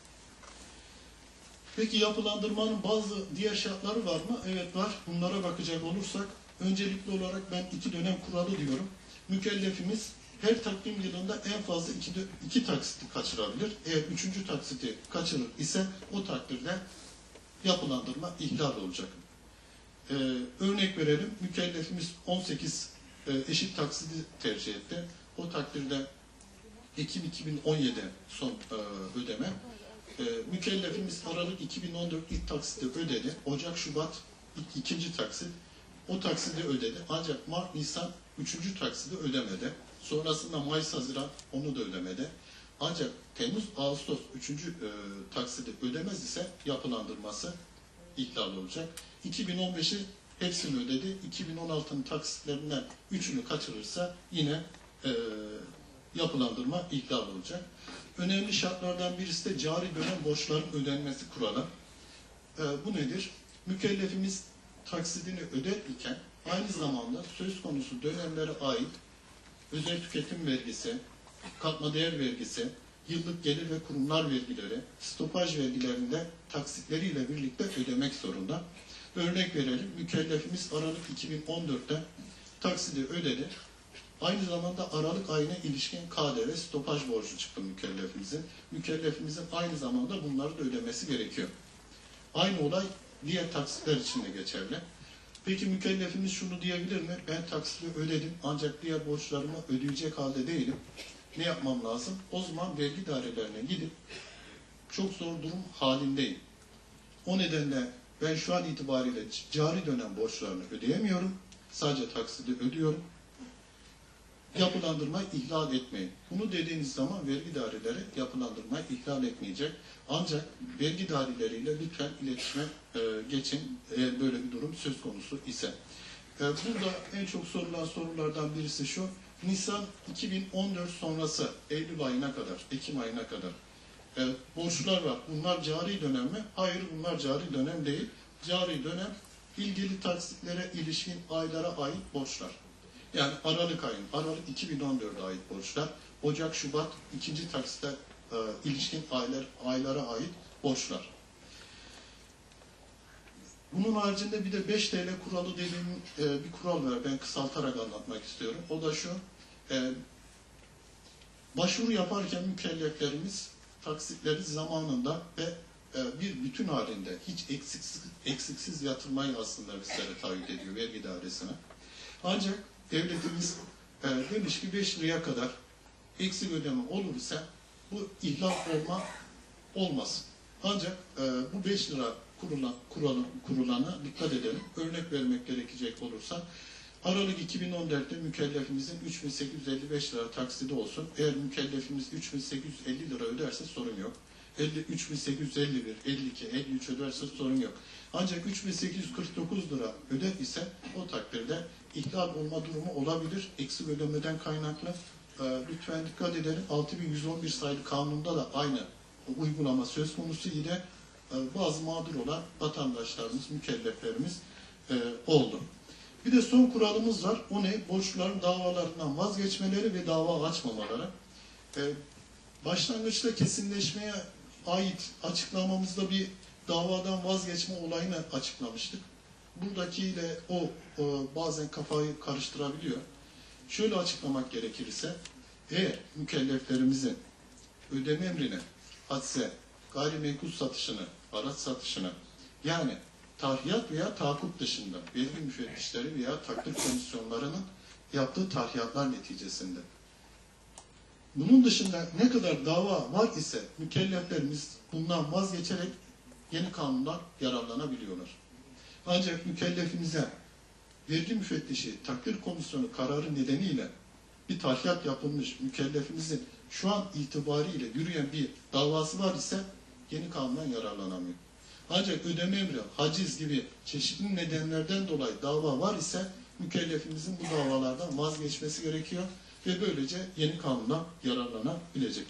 Peki yapılandırmanın bazı diğer şartları var mı? Evet var. Bunlara bakacak olursak öncelikli olarak ben iki dönem kuralı diyorum. Mükellefimiz her takvim yılında en fazla iki, iki taksiti kaçırabilir. Eğer üçüncü taksiti kaçırır ise o takdirde yapılandırma ihlal olacak. Ee, örnek verelim. Mükellefimiz on sekiz e, eşit taksiti tercih etti. O takdirde Ekim iki bin on yedi son e, ödeme. E, mükellefimiz Aralık iki bin on dört ilk taksiti ödedi. Ocak, Şubat ilk, ikinci taksit. O taksidi ödedi. Ancak Mart, Nisan üçüncü taksidi ödemedi. Sonrasında Mayıs, Haziran onu da ödemedi. Ancak Temmuz, Ağustos üçüncü E, taksidi ödemez ise yapılandırması ihlal olacak. iki bin on beşi hepsini ödedi. iki bin on altının taksitlerinden üçünü kaçırırsa yine e, yapılandırma ihlal olacak. Önemli şartlardan birisi de cari dönem borçların ödenmesi kuralı. E, bu nedir? Mükellefimiz taksidini öderken aynı zamanda söz konusu dönemlere ait özel tüketim vergisi, katma değer vergisi, yıllık gelir ve kurumlar vergileri, stopaj vergilerinde taksitleriyle birlikte ödemek zorunda. Örnek verelim, mükellefimiz Aralık iki bin on dörtte taksidi ödedi. Aynı zamanda Aralık ayına ilişkin K D V stopaj borcu çıktı mükellefimizin. Mükellefimizin aynı zamanda bunları da ödemesi gerekiyor. Aynı olay diğer taksitler için de geçerli. Peki mükellefimiz şunu diyebilir mi? Ben taksiti ödedim ancak diğer borçlarımı ödeyecek halde değilim. Ne yapmam lazım? O zaman vergi dairelerine gidip çok zor durum halindeyim. O nedenle ben şu an itibariyle cari dönem borçlarını ödeyemiyorum. Sadece taksidi ödüyorum. Yapılandırmayı ihlal etmeyin. Bunu dediğiniz zaman vergi daireleri yapılandırmayı ihlal etmeyecek. Ancak vergi daireleriyle lütfen iletişime e, geçin eğer böyle bir durum söz konusu ise. E, burada en çok sorulan sorulardan birisi şu. Nisan iki bin on dört sonrası Eylül ayına kadar, Ekim ayına kadar e, borçlar var. Bunlar cari dönem mi? Hayır, bunlar cari dönem değil. Cari dönem ilgili taksitlere ilişkin aylara ait borçlar. Yani Aralık ayın, Aralık iki bin on dört'e ait borçlar, Ocak, Şubat ikinci taksite e, ilişkin aylar, aylara ait borçlar. Bunun haricinde bir de beş T L kuralı dediğim e, bir kural var. Ben kısaltarak anlatmak istiyorum. O da şu, e, başvuru yaparken mükelleflerimiz taksitleri zamanında ve e, bir bütün halinde hiç eksiksiz, eksiksiz yatırmayı aslında bizlere taahhüt ediyor vergi dairesine. Ancak devletimiz e, demiş ki beş liraya kadar eksik ödeme olur ise bu ihlal olma olmaz. Ancak e, bu beş lira kurulan, kurulan, kurulana dikkat edelim. Örnek vermek gerekecek olursa Aralık iki bin on dört'te mükellefimizin üç bin sekiz yüz elli beş lira taksidi olsun. Eğer mükellefimiz üç bin sekiz yüz elli lira öderse sorun yok. üç bin sekiz yüz elli bir, elli iki, elli üç öderse sorun yok. Ancak üç bin sekiz yüz kırk dokuz lira öder ise o takdirde ihlal olma durumu olabilir. Eksik ödemeden kaynaklı. E, lütfen dikkat edelim. altı bin yüz on bir sayılı kanunda da aynı uygulama söz konusu ile e, bazı mağdur olan vatandaşlarımız, mükelleflerimiz e, oldu. Bir de son kuralımız var. O ne? Borçluların davalarından vazgeçmeleri ve dava açmamaları. E, başlangıçta kesinleşmeye ait açıklamamızda bir davadan vazgeçme olayını açıklamıştık. Buradakiyle o e, bazen kafayı karıştırabiliyor. Şöyle açıklamak gerekirse, eğer mükelleflerimizin ödeme emrine, hadse, gayrimenkul satışını, araç satışını, yani tahiyat veya tahakkuk dışında vergi müfettişleri veya takdir komisyonlarının yaptığı tahiyatlar neticesinde. Bunun dışında ne kadar dava var ise mükelleflerimiz bundan vazgeçerek yeni kanundan yararlanabiliyorlar. Ancak mükellefimize vergi müfettişi takdir komisyonu kararı nedeniyle bir tahiyat yapılmış mükellefimizin şu an itibariyle yürüyen bir davası var ise yeni kanundan yararlanamıyor. Ancak ödeme emri, haciz gibi çeşitli nedenlerden dolayı dava var ise mükellefimizin bu davalardan vazgeçmesi gerekiyor ve böylece yeni kanundan yararlanabilecek.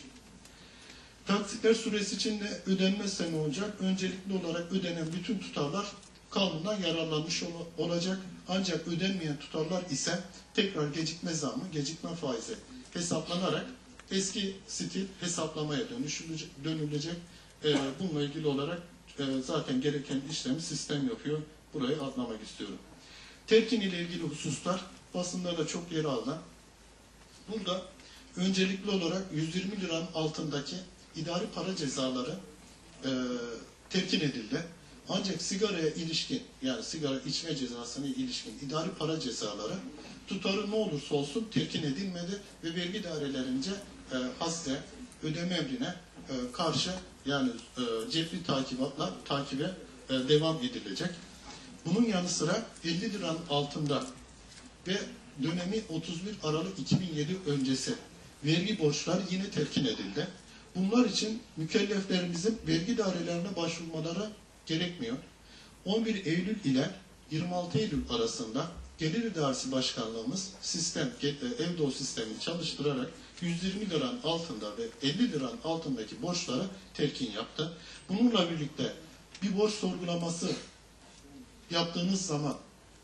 Taksitler süresi içinde ödenmezse ne olacak? Öncelikli olarak ödenen bütün tutarlar kanundan yararlanmış ol- olacak. Ancak ödenmeyen tutarlar ise tekrar gecikme zammı, gecikme faizi hesaplanarak eski stil hesaplamaya dönüşülecek, dönülecek. Ee, bununla ilgili olarak e, zaten gereken işlemi sistem yapıyor. Burayı atlamak istiyorum. Terkin ile ilgili hususlar basında da çok yer aldı. Burada öncelikli olarak yüz yirmi liranın altındaki idari para cezaları e, terkin edildi. Ancak sigaraya ilişkin, yani sigara içme cezasına ilişkin idari para cezaları tutarı ne olursa olsun terkin edilmedi ve vergi dairelerince e, hasde, ödeme emrine e, karşı, yani e, cepli takibatla takibe e, devam edilecek. Bunun yanı sıra elli liranın altında ve dönemi otuz bir Aralık iki bin yedi öncesi vergi borçları yine terkin edildi. Bunlar için mükelleflerimizin vergi dairelerine başvurmaları gerekmiyor. on bir Eylül ile yirmi altı Eylül arasında Gelir İdaresi Başkanlığımız sistem, Evdol sistemini çalıştırarak yüz yirmi liranın altında ve elli liranın altındaki borçları terkin yaptı. Bununla birlikte bir borç sorgulaması yaptığınız zaman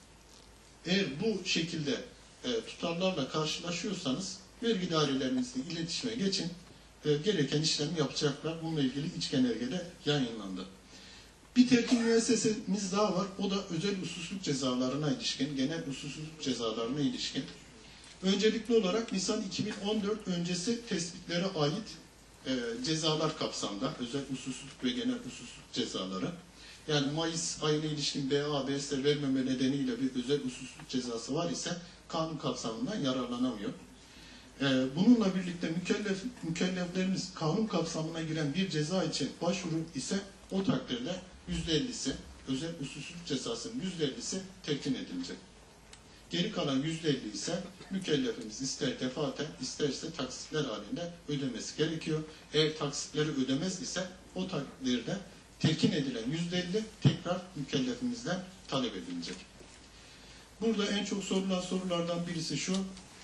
eğer bu şekilde e, tutarlarla karşılaşıyorsanız vergi dairelerinizle iletişime geçin. E, gereken işlemi yapacaklar. Bununla ilgili iç genelgede yayınlandı. Bir terkin müessesemiz daha var. O da özel usulsüzlük cezalarına ilişkin, genel usulsüzlük cezalarına ilişkin. Öncelikli olarak Nisan iki bin on dört öncesi tespitlere ait e, cezalar kapsamda, özel usulsüzlük ve genel usulsüzlük cezaları. Yani Mayıs ayına ilişkin B A, B S vermeme nedeniyle bir özel usulsüzlük cezası var ise kanun kapsamından yararlanamıyor. Ee, bununla birlikte mükellef, mükelleflerimiz kanun kapsamına giren bir ceza için başvuru ise o takdirde yüzde ellisi, özel usulsüzlük cezasının yüzde ellisi terkin edilecek. Geri kalan yüzde elli ise mükellefimiz ister defaten isterse taksitler halinde ödemesi gerekiyor. Eğer taksitleri ödemez ise o takdirde terkin edilen yüzde elli tekrar mükellefimizden talep edilecek. Burada en çok sorulan sorulardan birisi şu, e,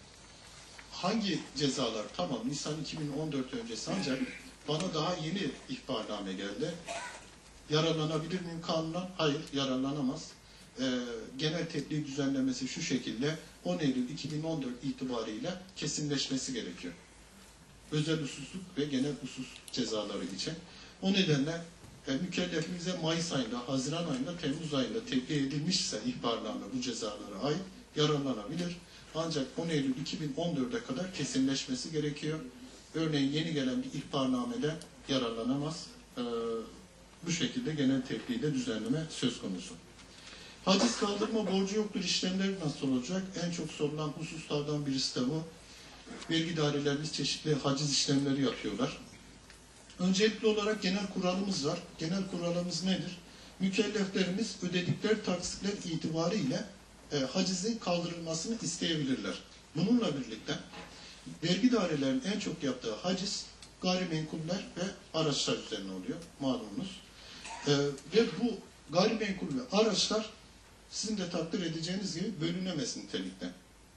hangi cezalar, tamam Nisan iki bin on dört öncesi ancak bana daha yeni ihbarname geldi. Yararlanabilir miyim kanundan? Hayır, yararlanamaz. E, genel tebliğ düzenlemesi şu şekilde, on Eylül iki bin on dört itibariyle kesinleşmesi gerekiyor. Özel usulsüzlük ve genel usulsüzlük cezaları için. O nedenle e, mükellefimize Mayıs ayında, Haziran ayında, Temmuz ayında tebliğ edilmişse ihbarname bu cezalara ait yararlanabilir. Ancak on Eylül iki bin on dört'e kadar kesinleşmesi gerekiyor. Örneğin yeni gelen bir ihbarnamede yararlanamaz. E, bu şekilde genel tebliğde düzenleme söz konusu. Haciz kaldırma borcu yoktur işlemleri nasıl olacak? En çok sorulan hususlardan birisi de bu. Vergi dairelerimiz çeşitli haciz işlemleri yapıyorlar. Öncelikli olarak genel kuralımız var. Genel kuralımız nedir? Mükelleflerimiz ödedikleri taksitler itibariyle e, hacizin kaldırılmasını isteyebilirler. Bununla birlikte vergi dairelerinin en çok yaptığı haciz gayrimenkuller ve araçlar üzerine oluyor malumunuz. E, ve bu gayrimenkul ve araçlar sizin de takdir edeceğiniz gibi bölünemez nitelikte.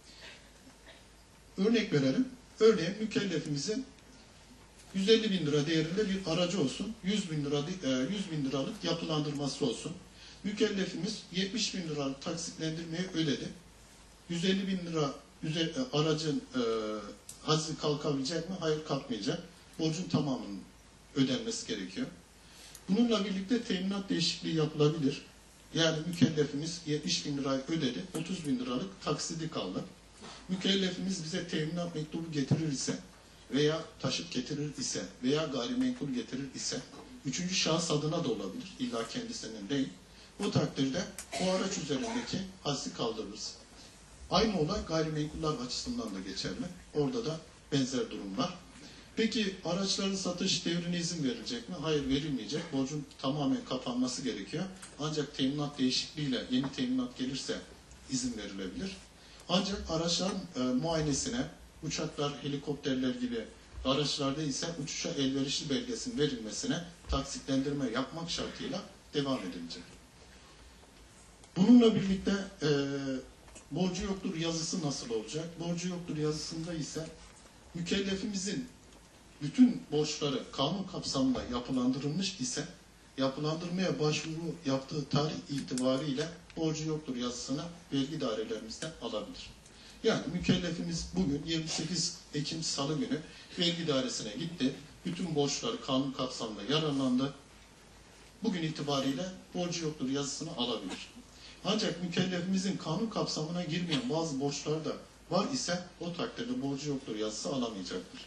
Örnek verelim. Örneğin mükellefimizin yüz elli bin lira değerinde bir aracı olsun, yüz bin lira, yüz bin liralık yapılandırması olsun. Mükellefimiz yetmiş bin liralık taksitlendirmeyi ödedi. yüz elli bin lira aracın e, hacizi kalkabilecek mi? Hayır, kalkmayacak. Borcun tamamının ödenmesi gerekiyor. Bununla birlikte teminat değişikliği yapılabilir. Yani mükellefimiz yetmiş bin lirayı ödedi, otuz bin liralık taksidi kaldı. Mükellefimiz bize teminat mektubu getirir ise veya taşıt getirir ise veya gayrimenkul getirir ise, üçüncü şahıs adına da olabilir, illa kendisinin değil. Bu takdirde o araç üzerindeki hacizi kaldırırız. Aynı olay gayrimenkuller açısından da geçerli. Orada da benzer durumlar. Peki araçların satış devrine izin verilecek mi? Hayır, verilmeyecek. Borcun tamamen kapanması gerekiyor. Ancak teminat değişikliğiyle yeni teminat gelirse izin verilebilir. Ancak araçların e, muayenesine, uçaklar, helikopterler gibi araçlarda ise uçuşa elverişli belgesinin verilmesine taksitlendirme yapmak şartıyla devam edilecek. Bununla birlikte e, borcu yoktur yazısı nasıl olacak? Borcu yoktur yazısında ise mükellefimizin bütün borçları kanun kapsamında yapılandırılmış ise, yapılandırmaya başvuru yaptığı tarih itibariyle borcu yoktur yazısını vergi dairelerimizden alabilir. Yani mükellefimiz bugün yirmi sekiz Ekim Salı günü vergi dairesine gitti. Bütün borçları kanun kapsamında yararlandı. Bugün itibariyle borcu yoktur yazısını alabilir. Ancak mükellefimizin kanun kapsamına girmeyen bazı borçlar da var ise o takdirde borcu yoktur yazısı alamayacaktır.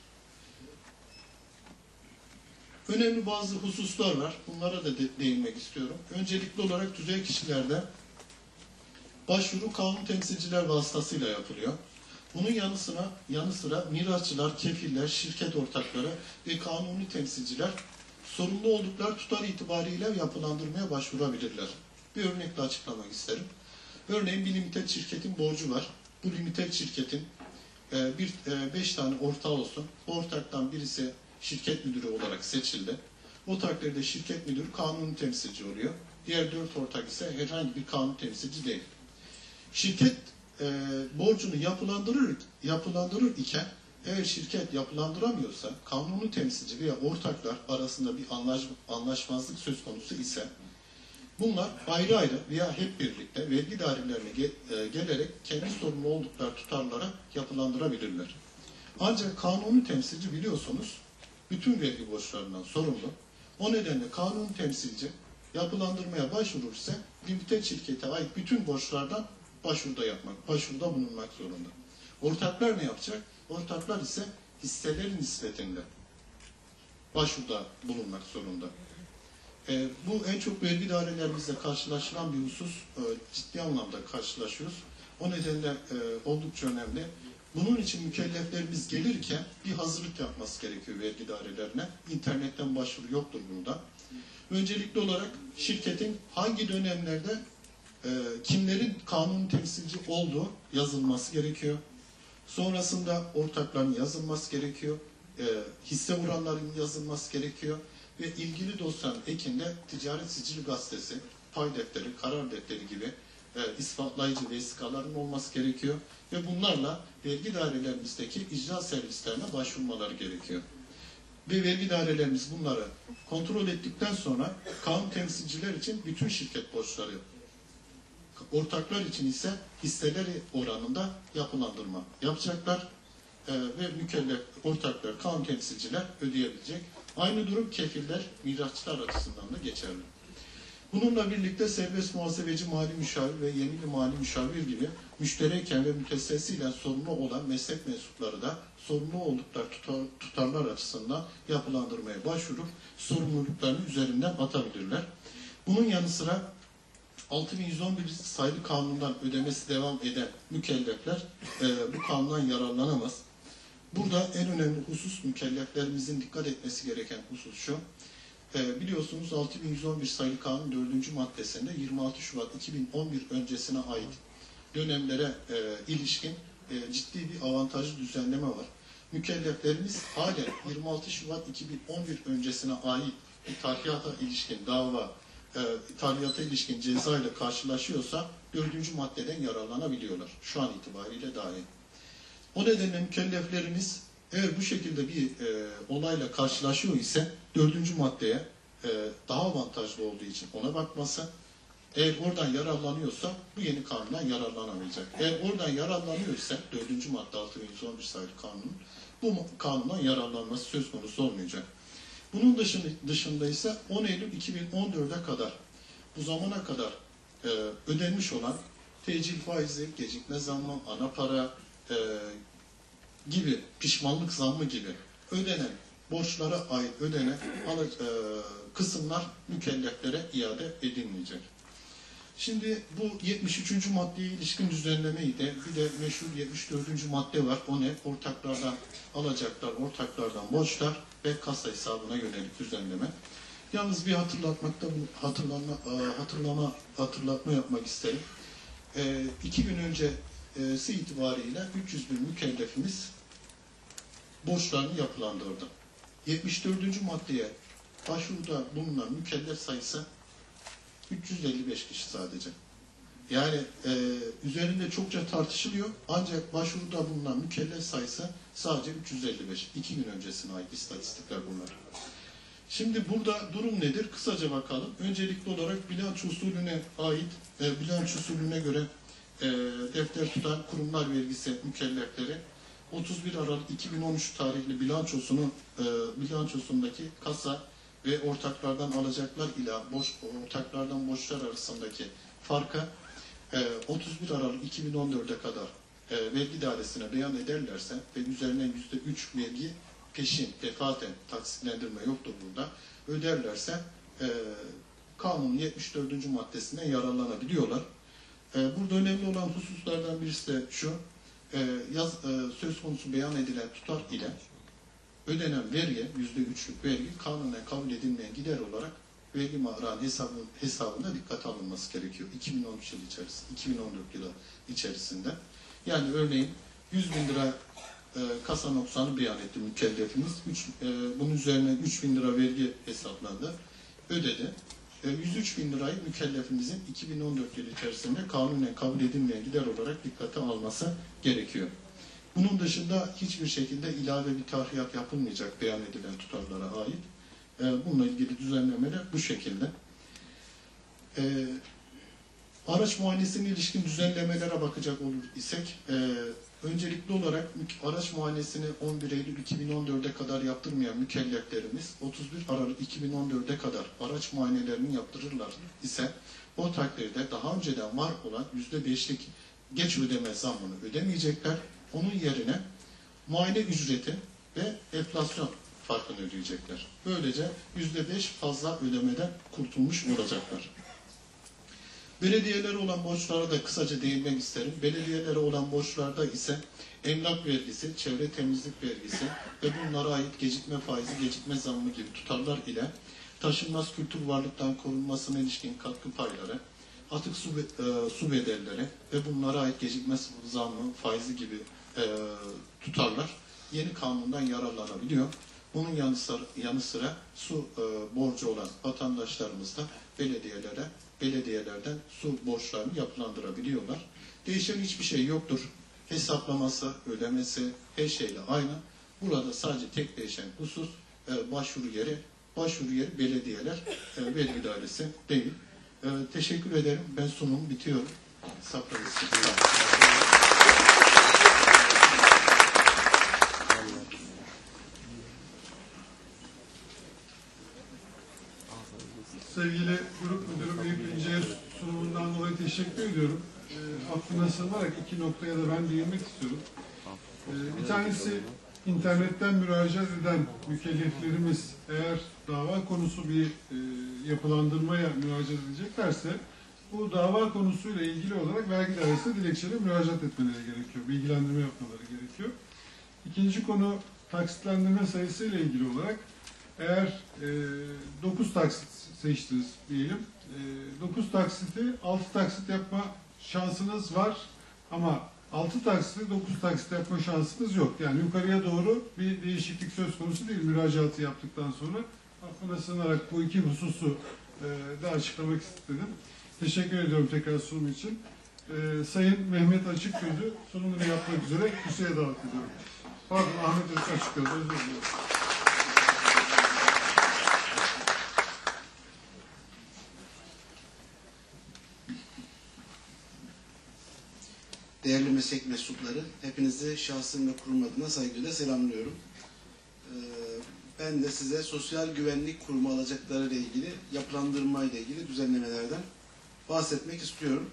Önemli bazı hususlar var. Bunlara da de değinmek istiyorum. Öncelikli olarak tüzel kişilerde başvuru kanun temsilciler vasıtasıyla yapılıyor. Bunun yanı sıra, yanı sıra mirasçılar, kefiller, şirket ortakları ve kanuni temsilciler sorumlu oldukları tutar itibariyle yapılandırmaya başvurabilirler. Bir örnekle açıklamak isterim. Örneğin bir limited şirketin borcu var. Bu limited şirketin e, bir e, beş tane ortağı olsun. Bu ortaktan birisi şirket müdürü olarak seçildi. O takdirde şirket müdürü kanuni temsilci oluyor. Diğer dört ortak ise herhangi bir kanun temsilci değil. Şirket e, borcunu yapılandırır, yapılandırır iken eğer şirket yapılandıramıyorsa kanuni temsilci veya ortaklar arasında bir anlaş, anlaşmazlık söz konusu ise bunlar ayrı ayrı veya hep birlikte vergi dairelerine ge, e, gelerek kendi sorumlu oldukları tutarlara yapılandırabilirler. Ancak kanuni temsilci biliyorsunuz bütün vergi borçlarından sorumlu. O nedenle kanuni temsilci yapılandırmaya başvurursa limited şirkete ait bütün borçlardan başvuruda yapmak, başvuruda bulunmak zorunda. Ortaklar ne yapacak? Ortaklar ise hisselerin nispetinde başvuruda bulunmak zorunda. E, bu en çok vergi dairelerimizde karşılaşılan bir husus, e, ciddi anlamda karşılaşıyoruz. O nedenle e, oldukça önemli. Bunun için mükelleflerimiz gelirken bir hazırlık yapması gerekiyor vergi dairelerine. İnternetten başvuru yoktur burada. Öncelikli olarak şirketin hangi dönemlerde e, kimlerin kanun temsilci olduğu yazılması gerekiyor. Sonrasında ortakların yazılması gerekiyor. E, hisse oranlarının yazılması gerekiyor. Ve ilgili dosyanın ekinde ticaret sicili gazetesi, pay defteri, karar defteri gibi e, ispatlayıcı vesikaların olması gerekiyor. Ve bunlarla vergi dairelerimizdeki icra servislerine başvurmaları gerekiyor. Ve vergi dairelerimiz bunları kontrol ettikten sonra kanun temsilciler için bütün şirket borçları, ortaklar için ise hisseleri oranında yapılandırma yapacaklar. E, ve mükellef ortaklar, kanun temsilciler ödeyebilecek. Aynı durum kefiller, mirasçılar açısından da geçerli. Bununla birlikte serbest muhasebeci mali müşavir ve yeminli mali müşavir gibi müşteriyken ve mütessesiyle sorumlu olan meslek mensupları da sorumlu oldukları tutar, tutarlar açısından yapılandırmaya başvurup sorumluluklarını üzerinden atabilirler. Bunun yanı sıra altı bin yüz on bir sayılı kanundan ödemesi devam eden mükellefler e, bu kanundan yararlanamaz. Burada en önemli husus mükelleflerimizin dikkat etmesi gereken husus şu. E, biliyorsunuz altı bin yüz on bir sayılı kanun dördüncü maddesinde yirmi altı Şubat iki bin on bir öncesine ait dönemlere e, ilişkin e, ciddi bir avantajlı düzenleme var. Mükelleflerimiz halen yirmi altı Şubat iki bin on bir öncesine ait bir tarihata ilişkin dava, e, tarihata ilişkin ceza ile karşılaşıyorsa dördüncü maddeden yararlanabiliyorlar. Şu an itibariyle dahi. O nedenle mükelleflerimiz eğer bu şekilde bir e, olayla karşılaşıyor ise dördüncü maddeye e, daha avantajlı olduğu için ona bakması, eğer oradan yararlanıyorsa bu yeni kanundan yararlanamayacak. Eğer oradan yararlanıyorsa dördüncü madde altı bin yüz on bir sayılı kanunun bu kanundan yararlanması söz konusu olmayacak. Bunun dışında, dışında ise on Eylül iki bin on dört'e kadar bu zamana kadar e, ödenmiş olan tecil faizi, gecikme zammı, ana para e, gibi, pişmanlık zammı gibi ödenen, borçlara ait ödenen e, kısımlar mükelleflere iade edilmeyecek. Şimdi bu yetmiş üçüncü maddeye ilişkin düzenlemeyi de bir de meşhur yetmiş dördüncü madde var. O ne? Ortaklardan alacaklar, ortaklardan borçlar ve kasa hesabına yönelik düzenleme. Yalnız bir hatırlatmakta hatırlama, hatırlama, hatırlatma yapmak isterim. E, iki gün öncesi itibariyle üç yüz bin mükellefimiz borçlarını yapılandırdı. yetmiş dördüncü maddeye başvuruda bulunan mükellef sayısı üç yüz elli beş kişi sadece. Yani e, üzerinde çokça tartışılıyor ancak başvuruda bulunan mükellef sayısı sadece üç yüz elli beş. iki gün öncesine ait istatistikler bunlar. Şimdi burada durum nedir? Kısaca bakalım. Öncelikli olarak bilanço usulüne ait, e, bilanço usulüne göre e, defter tutan kurumlar vergisi mükellefleri otuz bir Aralık iki bin on üç tarihli bilançosunu e, bilançosundaki kasa ve ortaklardan alacaklar ile boş, ortaklardan borçlar arasındaki farka e, otuz bir Aralık iki bin on dört'e kadar e, vergi dairesine beyan ederlerse ve üzerine yüzde üç vergi peşin, defaten taksitlendirme yoktur burada, öderlerse e, kanunun yetmiş dördüncü maddesinden yararlanabiliyorlar. E, burada önemli olan hususlardan birisi de şu, e, yaz, e, söz konusu beyan edilen tutar ile ödenen vergi, yüzde üçlük vergi kanunen kabul edilmeyen gider olarak vergi mağran hesabı, hesabına dikkat alınması gerekiyor. iki bin on üç yılı içerisinde, iki bin on dört yılı içerisinde. Yani örneğin yüz bin lira e, kasa noksanı beyan etti mükellefimiz. üç, e, bunun üzerine üç bin lira vergi hesaplandı, ödedi. E, yüz üç bin lirayı mükellefimizin iki bin on dört yılı içerisinde kanunen kabul edilmeyen gider olarak dikkate alması gerekiyor. Bunun dışında hiçbir şekilde ilave bir tahriyat yapılmayacak beyan edilen tutarlara ait. E, bununla ilgili düzenlemeler bu şekilde. E, araç muayenesine ilişkin düzenlemelere bakacak olur isek, e, öncelikli olarak araç muayenesini on bir Eylül iki bin on dört'e kadar yaptırmayan mükelleflerimiz otuz bir Aralık iki bin on dört'e kadar araç muayenelerini yaptırırlar ise o takdirde daha önceden var olan yüzde beş'lik geç ödeme zammını ödemeyecekler. Onun yerine muayene ücreti ve enflasyon farkını ödeyecekler. Böylece yüzde beş fazla ödemeden kurtulmuş olacaklar. Belediyelere olan borçlara da kısaca değinmek isterim. Belediyelere olan borçlarda ise emlak vergisi, çevre temizlik vergisi ve bunlara ait gecikme faizi, gecikme zammı gibi tutarlar ile taşınmaz kültür varlıktan korunmasına ilişkin katkı payları, atık su, e, su bedelleri ve bunlara ait gecikme zammı, faizi gibi e, tutarlar yeni kanundan yararlanabiliyor. Bunun yanı sıra, yanı sıra su e, borcu olan vatandaşlarımız da belediyelere, belediyelerden su borçlarını yapılandırabiliyorlar. Değişen hiçbir şey yoktur. Hesaplaması, ödemesi, her şeyle aynı. Burada sadece tek değişen husus e, başvuru yeri, başvuru yeri belediyeler, e, vergi dairesi değil. E, teşekkür ederim. Ben sunumu bitiyorum. Sabrınız. Sevgili Grup Müdürüm Eyüp İnce'ye sunumundan dolayı teşekkür ediyorum. E, affına sığınarak iki noktaya da ben değinmek istiyorum. E, bir tanesi, internetten müracaat eden mükelleflerimiz eğer dava konusu bir e, yapılandırmaya müracaat edeceklerse bu dava konusuyla ilgili olarak vergi dairesine dilekçeyle müracaat etmeleri gerekiyor. Bilgilendirme yapmaları gerekiyor. İkinci konu taksitlendirme sayısıyla ilgili olarak eğer e, dokuz taksit seçtiniz diyelim. dokuz taksiti altı taksit yapma şansınız var ama altı taksiti dokuz taksit yapma şansınız yok. Yani yukarıya doğru bir değişiklik söz konusu değil müracaatı yaptıktan sonra. Affına sığınarak bu iki hususu e, da açıklamak istedim. Teşekkür ediyorum tekrar sunum için. E, Sayın Mehmet Açıkgöz'ü sunumunu yapmak üzere kürsüye davet ediyorum. Pardon, Ahmet Açıkgöz, özür diliyorum. Değerli meslek mensupları, hepinizi şahsım ve kurum adına saygıyla selamlıyorum. Ben de size Sosyal Güvenlik Kurumu alacakları ile ilgili, yapılandırma ile ilgili düzenlemelerden bahsetmek istiyorum.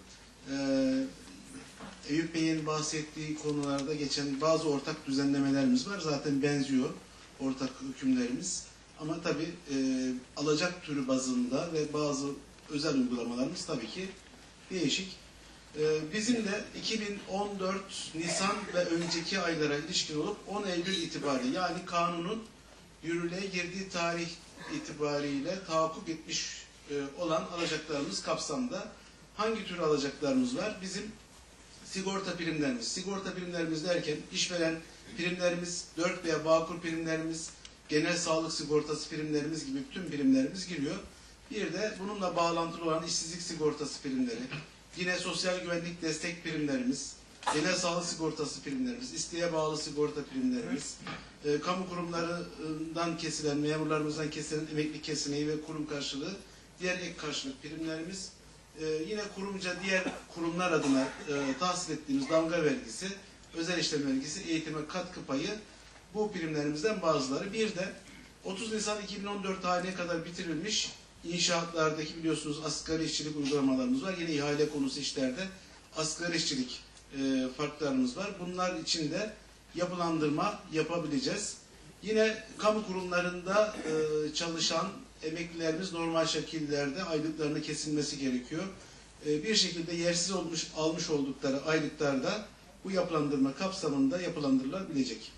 Eyüp Bey'in bahsettiği konularda geçen bazı ortak düzenlemelerimiz var. Zaten benziyor ortak hükümlerimiz. Ama tabii alacak türü bazında ve bazı özel uygulamalarımız tabii ki değişik. Bizim de iki bin on dört Nisan ve önceki aylara ilişkin olup on Eylül itibariyle yani kanunun yürürlüğe girdiği tarih itibariyle tahakkuk etmiş olan alacaklarımız kapsamında hangi tür alacaklarımız var? Bizim sigorta primlerimiz. Sigorta primlerimiz derken işveren primlerimiz, dört veya Bağkur primlerimiz, genel sağlık sigortası primlerimiz gibi bütün primlerimiz giriyor. Bir de bununla bağlantılı olan işsizlik sigortası primleri, yine sosyal güvenlik destek primlerimiz, genel sağlık sigortası primlerimiz, isteğe bağlı sigorta primlerimiz, e, kamu kurumlarından kesilen, memurlarımızdan kesilen emeklilik kesineği ve kurum karşılığı, diğer ek karşılık primlerimiz, e, yine kurumca diğer kurumlar adına e, tahsil ettiğimiz damga vergisi, özel işlem vergisi, eğitime katkı payı, bu primlerimizden bazıları. Bir de otuz Nisan iki bin on dört tarihine kadar bitirilmiş inşaatlardaki biliyorsunuz asgari işçilik uygulamalarımız var. Yine ihale konusu işlerde asgari işçilik e, farklarımız var. Bunlar için de yapılandırma yapabileceğiz. Yine kamu kurumlarında e, çalışan emeklilerimiz normal şekillerde aylıklarını kesilmesi gerekiyor. E, bir şekilde yersiz olmuş almış oldukları aylıklarda bu yapılandırma kapsamında yapılandırılabilecek.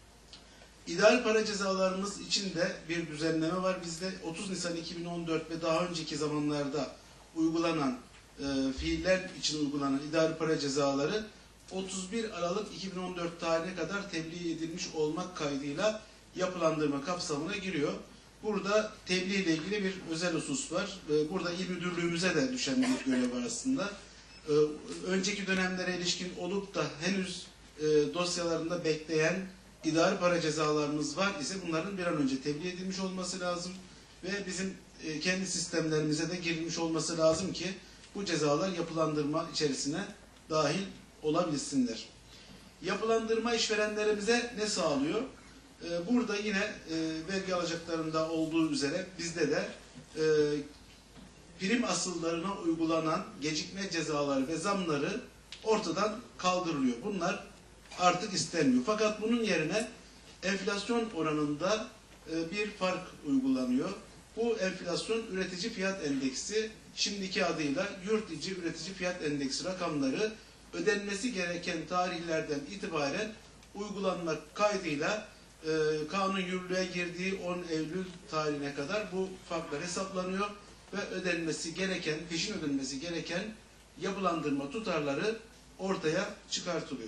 İdari para cezalarımız için de bir düzenleme var. Bizde otuz Nisan iki bin on dört ve daha önceki zamanlarda uygulanan e, fiiller için uygulanan idari para cezaları otuz bir Aralık iki bin on dört tarihine kadar tebliğ edilmiş olmak kaydıyla yapılandırma kapsamına giriyor. Burada tebliğ ile ilgili bir özel husus var. E, burada il müdürlüğümüze de düşen bir görev var aslında. E, önceki dönemlere ilişkin olup da henüz e, dosyalarında bekleyen idari para cezalarımız var ise bunların bir an önce tebliğ edilmiş olması lazım ve bizim e, kendi sistemlerimize de girilmiş olması lazım ki bu cezalar yapılandırma içerisine dahil olabilsinler. Yapılandırma işverenlerimize ne sağlıyor? E, burada yine e, vergi alacaklarında olduğu üzere bizde de e, prim asıllarına uygulanan gecikme cezaları ve zamları ortadan kaldırılıyor. Bunlar artık istenmiyor. Fakat bunun yerine enflasyon oranında e, bir fark uygulanıyor. Bu enflasyon üretici fiyat endeksi, şimdiki adıyla yurt içi üretici fiyat endeksi rakamları ödenmesi gereken tarihlerden itibaren uygulanmak kaydıyla e, kanun yürürlüğe girdiği on Eylül tarihine kadar bu farklar hesaplanıyor ve ödenmesi gereken, peşin ödenmesi gereken yapılandırma tutarları ortaya çıkartılıyor.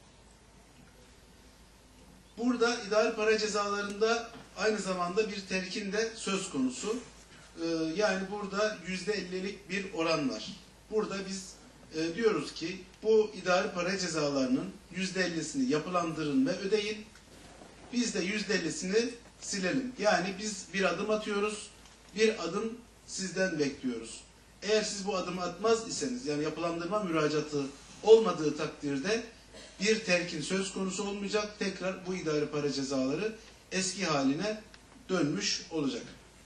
Burada idari para cezalarında aynı zamanda bir telkin de söz konusu. Ee, yani burada yüzde ellilik bir oran var. Burada biz e, diyoruz ki bu idari para cezalarının yüzde ellisini yapılandırın ve ödeyin. Biz de yüzde ellisini silelim. Yani biz bir adım atıyoruz, bir adım sizden bekliyoruz. Eğer siz bu adımı atmaz iseniz, yani yapılandırma müracaatı olmadığı takdirde bir telkin söz konusu olmayacak. Tekrar bu idari para cezaları eski haline dönmüş olacak.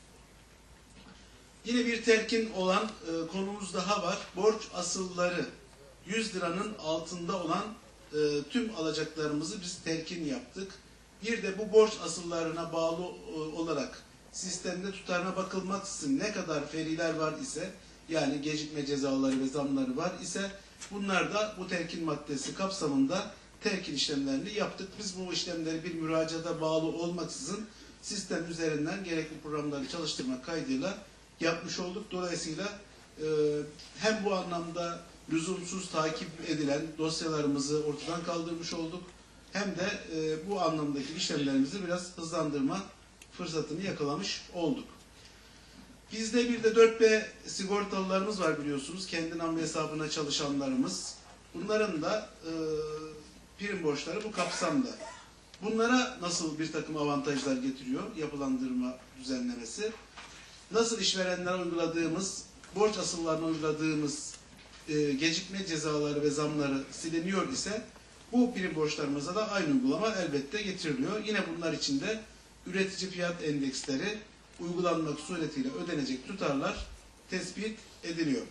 Yine bir telkin olan e, konumuz daha var. Borç asılları yüz liranın altında olan e, tüm alacaklarımızı biz telkin yaptık. Bir de bu borç asıllarına bağlı e, olarak sistemde tutarına bakılmaksızın ne kadar feriler var ise, yani gecikme cezaları ve zamları var ise bunlar da bu telkin maddesi kapsamında telkin işlemlerini yaptık. Biz bu işlemleri bir müracaata bağlı olmaksızın sistem üzerinden gerekli programları çalıştırmak kaydıyla yapmış olduk. Dolayısıyla e, hem bu anlamda lüzumsuz takip edilen dosyalarımızı ortadan kaldırmış olduk. Hem de e, bu anlamdaki işlemlerimizi biraz hızlandırma fırsatını yakalamış olduk. Bizde bir de dört B sigortalılarımız var biliyorsunuz. Kendi namı hesabına çalışanlarımız. Bunların da e, prim borçları bu kapsamda. Bunlara nasıl bir takım avantajlar getiriyor yapılandırma düzenlemesi? Nasıl işverenlere uyguladığımız, borç asıllarına uyguladığımız e, gecikme cezaları ve zamları siliniyor ise bu prim borçlarımıza da aynı uygulama elbette getiriliyor. Yine bunlar için de üretici fiyat endeksleri uygulanmak suretiyle ödenecek tutarlar tespit ediliyor.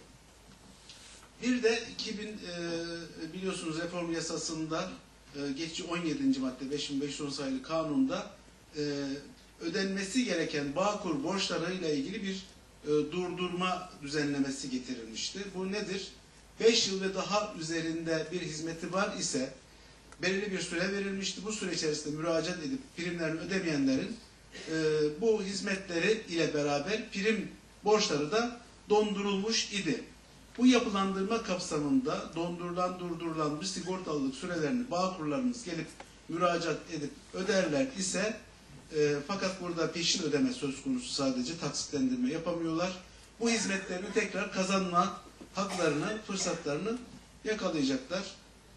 Bir de iki bin e, biliyorsunuz reform yasasında e, geçici on yedinci madde beş bin beş yüz on sayılı kanunda e, ödenmesi gereken Bağkur borçlarıyla ilgili bir e, durdurma düzenlemesi getirilmişti. Bu nedir? beş yıl ve daha üzerinde bir hizmeti var ise belirli bir süre verilmişti. Bu süre içerisinde müracaat edip primlerini ödemeyenlerin e, bu hizmetleri ile beraber prim borçları da dondurulmuş idi. Bu yapılandırma kapsamında dondurulan, durdurulan bir sigortalılık sürelerini Bağkurlarımız gelip müracaat edip öderler ise e, fakat burada peşin ödeme söz konusu, sadece taksitlendirme yapamıyorlar. Bu hizmetlerini tekrar kazanma haklarını, fırsatlarını yakalayacaklar.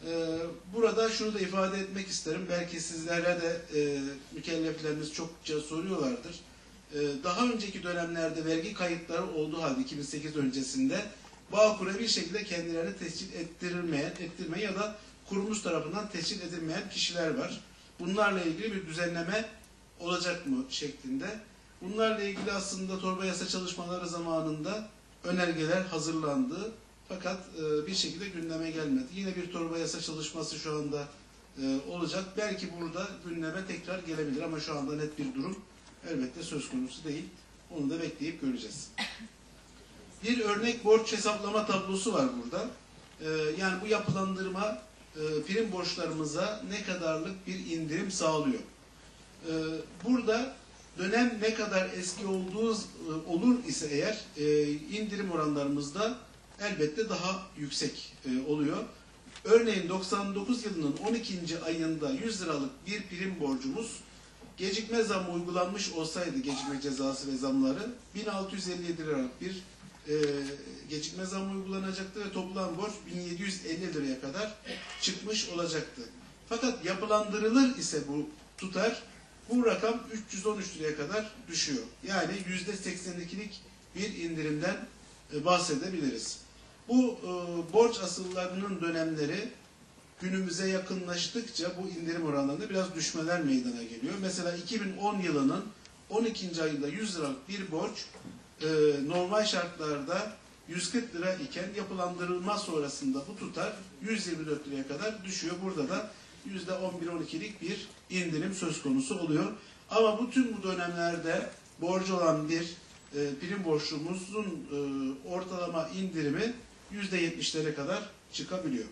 Ee, burada şunu da ifade etmek isterim. Belki sizlere de e, mükellefleriniz çokça soruyorlardır. Ee, daha önceki dönemlerde vergi kayıtları olduğu halde iki bin sekiz öncesinde Bağkur'a bir şekilde kendilerini tescil ettirilmeyen, ettirmeyen ya da kurumumuz tarafından tescil edilmeyen kişiler var. Bunlarla ilgili bir düzenleme olacak mı şeklinde. Bunlarla ilgili aslında torba yasa çalışmaları zamanında önergeler hazırlandı. Fakat e, bir şekilde gündeme gelmedi. Yine bir torba yasa çalışması şu anda e, olacak. Belki burada gündeme tekrar gelebilir ama şu anda net bir durum elbette söz konusu değil. Onu da bekleyip göreceğiz. Bir örnek borç hesaplama tablosu var burada. E, yani bu yapılandırma e, prim borçlarımıza ne kadarlık bir indirim sağlıyor. E, burada dönem ne kadar eski olduğu e, olur ise eğer e, indirim oranlarımızda elbette daha yüksek e, oluyor. Örneğin doksan dokuz yılının on ikinci ayında yüz liralık bir prim borcumuz gecikme zammı uygulanmış olsaydı, gecikme cezası ve zamları bin altı yüz elli yedi liralık bir e, gecikme zammı uygulanacaktı ve toplam borç bin yedi yüz elli liraya kadar çıkmış olacaktı. Fakat yapılandırılır ise bu tutar, bu rakam üç yüz on üç liraya kadar düşüyor. Yani yüzde seksen ikilik bir indirimden e, bahsedebiliriz. Bu e, borç asıllarının dönemleri günümüze yakınlaştıkça bu indirim oranlarında biraz düşmeler meydana geliyor. Mesela iki bin on yılının on ikinci ayında yüz liralık bir borç e, normal şartlarda yüz kırk lira iken yapılandırılma sonrasında bu tutar yüz yirmi dört liraya kadar düşüyor. Burada da yüzde on bir on ikilik bir indirim söz konusu oluyor. Ama bu tüm bu dönemlerde borcu olan bir e, prim borçlumuzun e, ortalama indirimi yüzde yetmişlere kadar çıkabiliyor.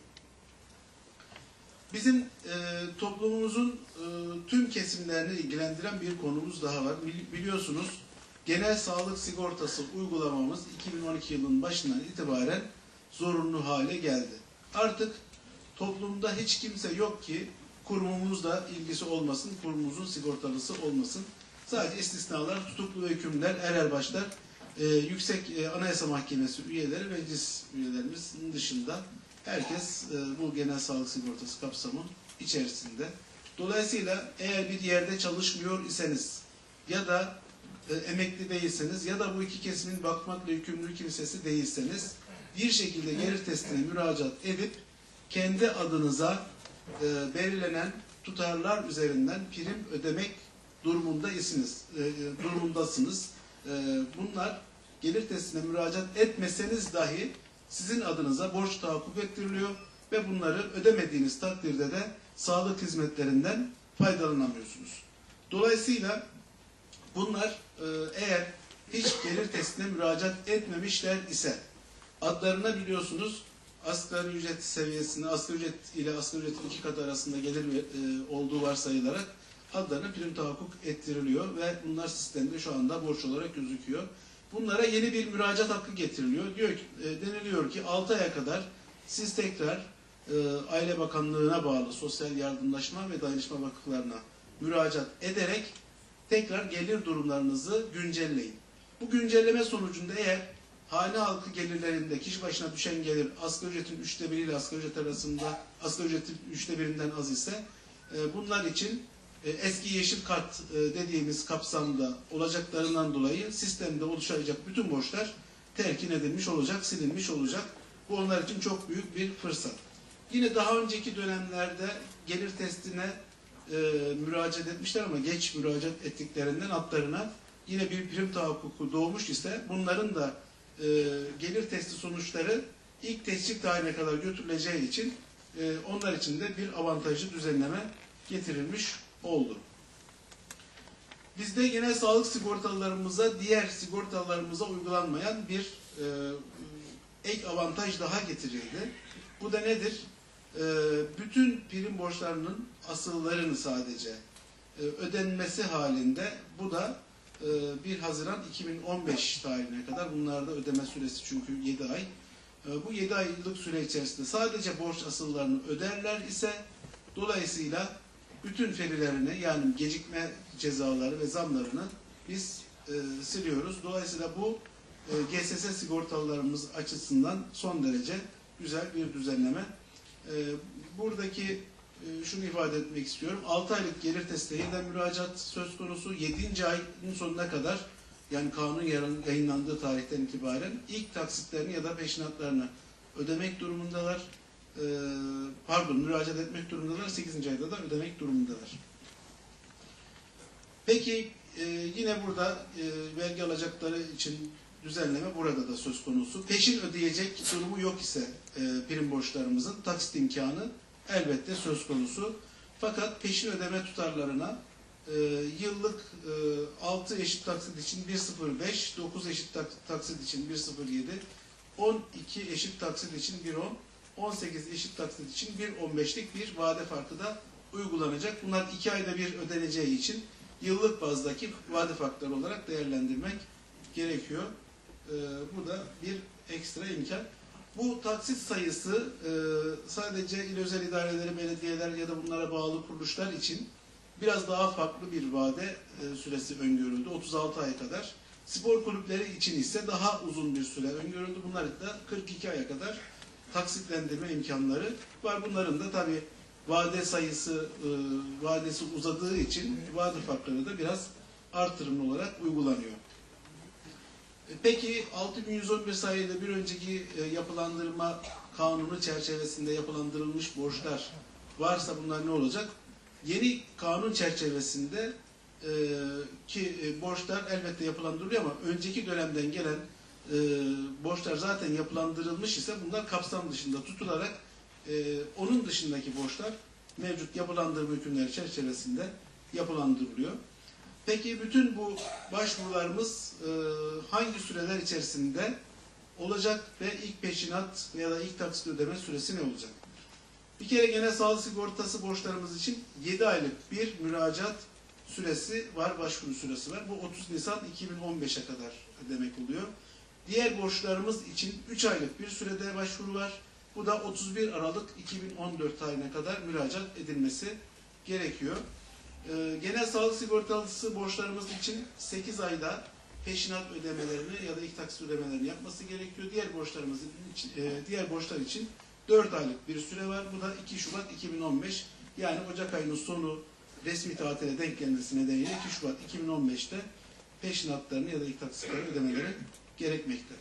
Bizim e, toplumumuzun e, tüm kesimlerini ilgilendiren bir konumuz daha var. Biliyorsunuz genel sağlık sigortası uygulamamız iki bin on iki yılının başından itibaren zorunlu hale geldi. Artık toplumda hiç kimse yok ki kurumumuzla ilgisi olmasın, kurumumuzun sigortalısı olmasın. Sadece istisnalar, tutuklu ve hükümler, ererbaşlar, e, Yüksek e, Anayasa Mahkemesi üyeleri, meclis üyelerimizin dışında herkes e, bu genel sağlık sigortası kapsamı içerisinde. Dolayısıyla eğer bir yerde çalışmıyor iseniz ya da e, emekli değilseniz ya da bu iki kesimin bakmakla yükümlü kimsesi değilseniz bir şekilde gelir testine müracaat edip kendi adınıza e, belirlenen tutarlar üzerinden prim ödemek durumundasınız. E, durumundasınız. E, bunlar gelir testine müracaat etmeseniz dahi sizin adınıza borç tahakkuk ettiriliyor ve bunları ödemediğiniz takdirde de sağlık hizmetlerinden faydalanamıyorsunuz. Dolayısıyla bunlar e, eğer hiç gelir testine müracaat etmemişler ise adlarına biliyorsunuz asgari ücret seviyesinde, asgari ücret ile asgari ücretin iki katı arasında gelir e, olduğu varsayılarak adlarına prim tahakkuk ettiriliyor ve bunlar sistemde şu anda borç olarak gözüküyor. Bunlara yeni bir müracaat hakkı getiriliyor. Diyor ki, e, deniliyor ki altı aya kadar siz tekrar e, Aile Bakanlığı'na bağlı sosyal yardımlaşma ve dayanışma vakıflarına müracaat ederek tekrar gelir durumlarınızı güncelleyin. Bu güncelleme sonucunda eğer hane halkı gelirlerinde kişi başına düşen gelir asgari ücretin üçte biri ile asgari ücret arasında asgari ücretin üçte birinden az ise e, bunlar için e, eski yeşil kart e, dediğimiz kapsamda olacaklarından dolayı sistemde oluşacak bütün borçlar terkin edilmiş olacak, silinmiş olacak. Bu onlar için çok büyük bir fırsat. Yine daha önceki dönemlerde gelir testine e, müracaat etmişler ama geç müracaat ettiklerinden adlarına yine bir prim tahakkuku doğmuş ise bunların da e, gelir testi sonuçları ilk tescil tarihine kadar götürüleceği için e, onlar için de bir avantajlı düzenleme getirilmiş oldu. Bizde genel sağlık sigortalarımıza diğer sigortalarımıza uygulanmayan bir e, ek avantaj daha getirildi. Bu da nedir? E, bütün prim borçlarının asıllarını sadece e, ödenmesi halinde bu da e, bir Haziran iki bin on beş tarihine kadar bunlarda ödeme süresi çünkü yedi ay. E, bu yedi aylık süre içerisinde sadece borç asıllarını öderler ise dolayısıyla bütün ferilerini yani gecikme cezaları ve zamlarını biz e, siliyoruz. Dolayısıyla bu e, G S S sigortalarımız açısından son derece güzel bir düzenleme. E, buradaki e, şunu ifade etmek istiyorum. altı aylık gelir testi yeniden müracaat söz konusu. yedinci ayın sonuna kadar, yani kanun yayınlandığı tarihten itibaren ilk taksitlerini ya da peşinatlarını ödemek durumundalar. E, pardon, müracaat etmek durumundalar. sekizinci ayda da ödemek durumundalar. Peki e, yine burada e, vergi alacakları için düzenleme burada da söz konusu. Peşin ödeyecek durumu yok ise e, prim borçlarımızın taksit imkanı elbette söz konusu. Fakat peşin ödeme tutarlarına e, yıllık e, altı eşit taksit için bir virgül sıfır beş, dokuz eşit taksit için bir virgül sıfır yedi, on iki eşit taksit için bir virgül on, on sekiz eşit taksit için bir virgül on beşlik bir vade farkı da uygulanacak. Bunlar iki ayda bir ödeneceği için yıllık bazdaki vade farkları olarak değerlendirmek gerekiyor. Ee, bu da bir ekstra imkan. Bu taksit sayısı e, sadece il özel idareleri, belediyeler ya da bunlara bağlı kuruluşlar için biraz daha farklı bir vade e, süresi öngörüldü. otuz altı ay kadar. Spor kulüpleri için ise daha uzun bir süre öngörüldü. Bunlar da kırk iki aya kadar taksitlendirme imkanları var. Bunların da tabii vade sayısı, e, vadesi uzadığı için vade farkları da biraz artırımlı olarak uygulanıyor. E, peki altı bin yüz on bir sayılı bir önceki e, yapılandırma kanunu çerçevesinde yapılandırılmış borçlar varsa bunlar ne olacak? Yeni kanun çerçevesinde e, ki e, borçlar elbette yapılandırılıyor ama önceki dönemden gelen e, borçlar zaten yapılandırılmış ise bunlar kapsam dışında tutularak Ee, onun dışındaki borçlar mevcut yapılandırma hükümleri çerçevesinde yapılandırılıyor. Peki bütün bu başvurularımız e, hangi süreler içerisinde olacak ve ilk peşinat ya da ilk taksit ödeme süresi ne olacak? Bir kere genel sağlık sigortası borçlarımız için yedi aylık bir müracaat süresi var, başvuru süresi var. Bu otuz Nisan iki bin on beşe kadar demek oluyor. Diğer borçlarımız için üç aylık bir sürede başvuru var. Bu da otuz bir Aralık iki bin on dört tarihine kadar müracaat edilmesi gerekiyor. Ee, genel sağlık sigortalısı borçlarımız için sekiz ayda peşinat ödemelerini ya da ilk taksit ödemelerini yapması gerekiyor. Diğer borçlarımız için, e, diğer borçlar için dört aylık bir süre var. Bu da iki Şubat iki bin on beş, yani Ocak ayının sonu resmi tatile denk gelmesi nedeniyle iki Şubat iki bin on beşte peşinatlarını ya da ilk taksitlerini ödemeleri gerekmekte.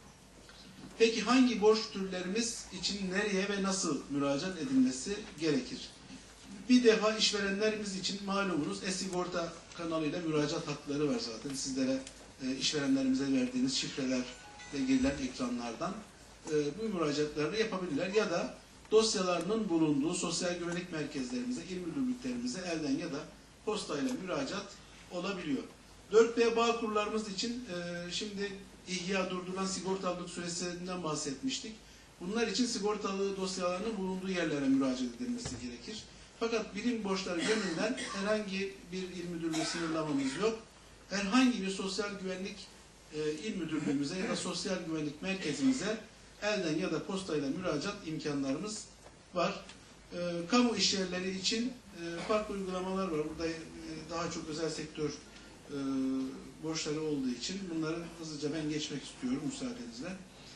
Peki hangi borç türlerimiz için nereye ve nasıl müracaat edilmesi gerekir? Bir defa işverenlerimiz için malumunuz e-sigorta kanalıyla müracaat hakları var zaten. Sizlere e, işverenlerimize verdiğiniz şifreler ve girilen ekranlardan e, bu müracaatları yapabilirler. Ya da dosyalarının bulunduğu sosyal güvenlik merkezlerimize, il müdürlüklerimize elden ya da postayla müracaat olabiliyor. dört B bağ kurlarımız için e, şimdi İhya durdurulan sigortalılık süresinden bahsetmiştik. Bunlar için sigortalı dosyalarının bulunduğu yerlere müracaat edilmesi gerekir. Fakat birim borçları yönünden herhangi bir il müdürlüğü sınırlamamız yok. Herhangi bir sosyal güvenlik e, il müdürlüğümüze ya da sosyal güvenlik merkezimize elden ya da postayla müracaat imkanlarımız var. E, kamu işyerleri için e, farklı uygulamalar var. Burada e, daha çok özel sektör e, borçları olduğu için bunları hızlıca ben geçmek istiyorum müsaadenizle.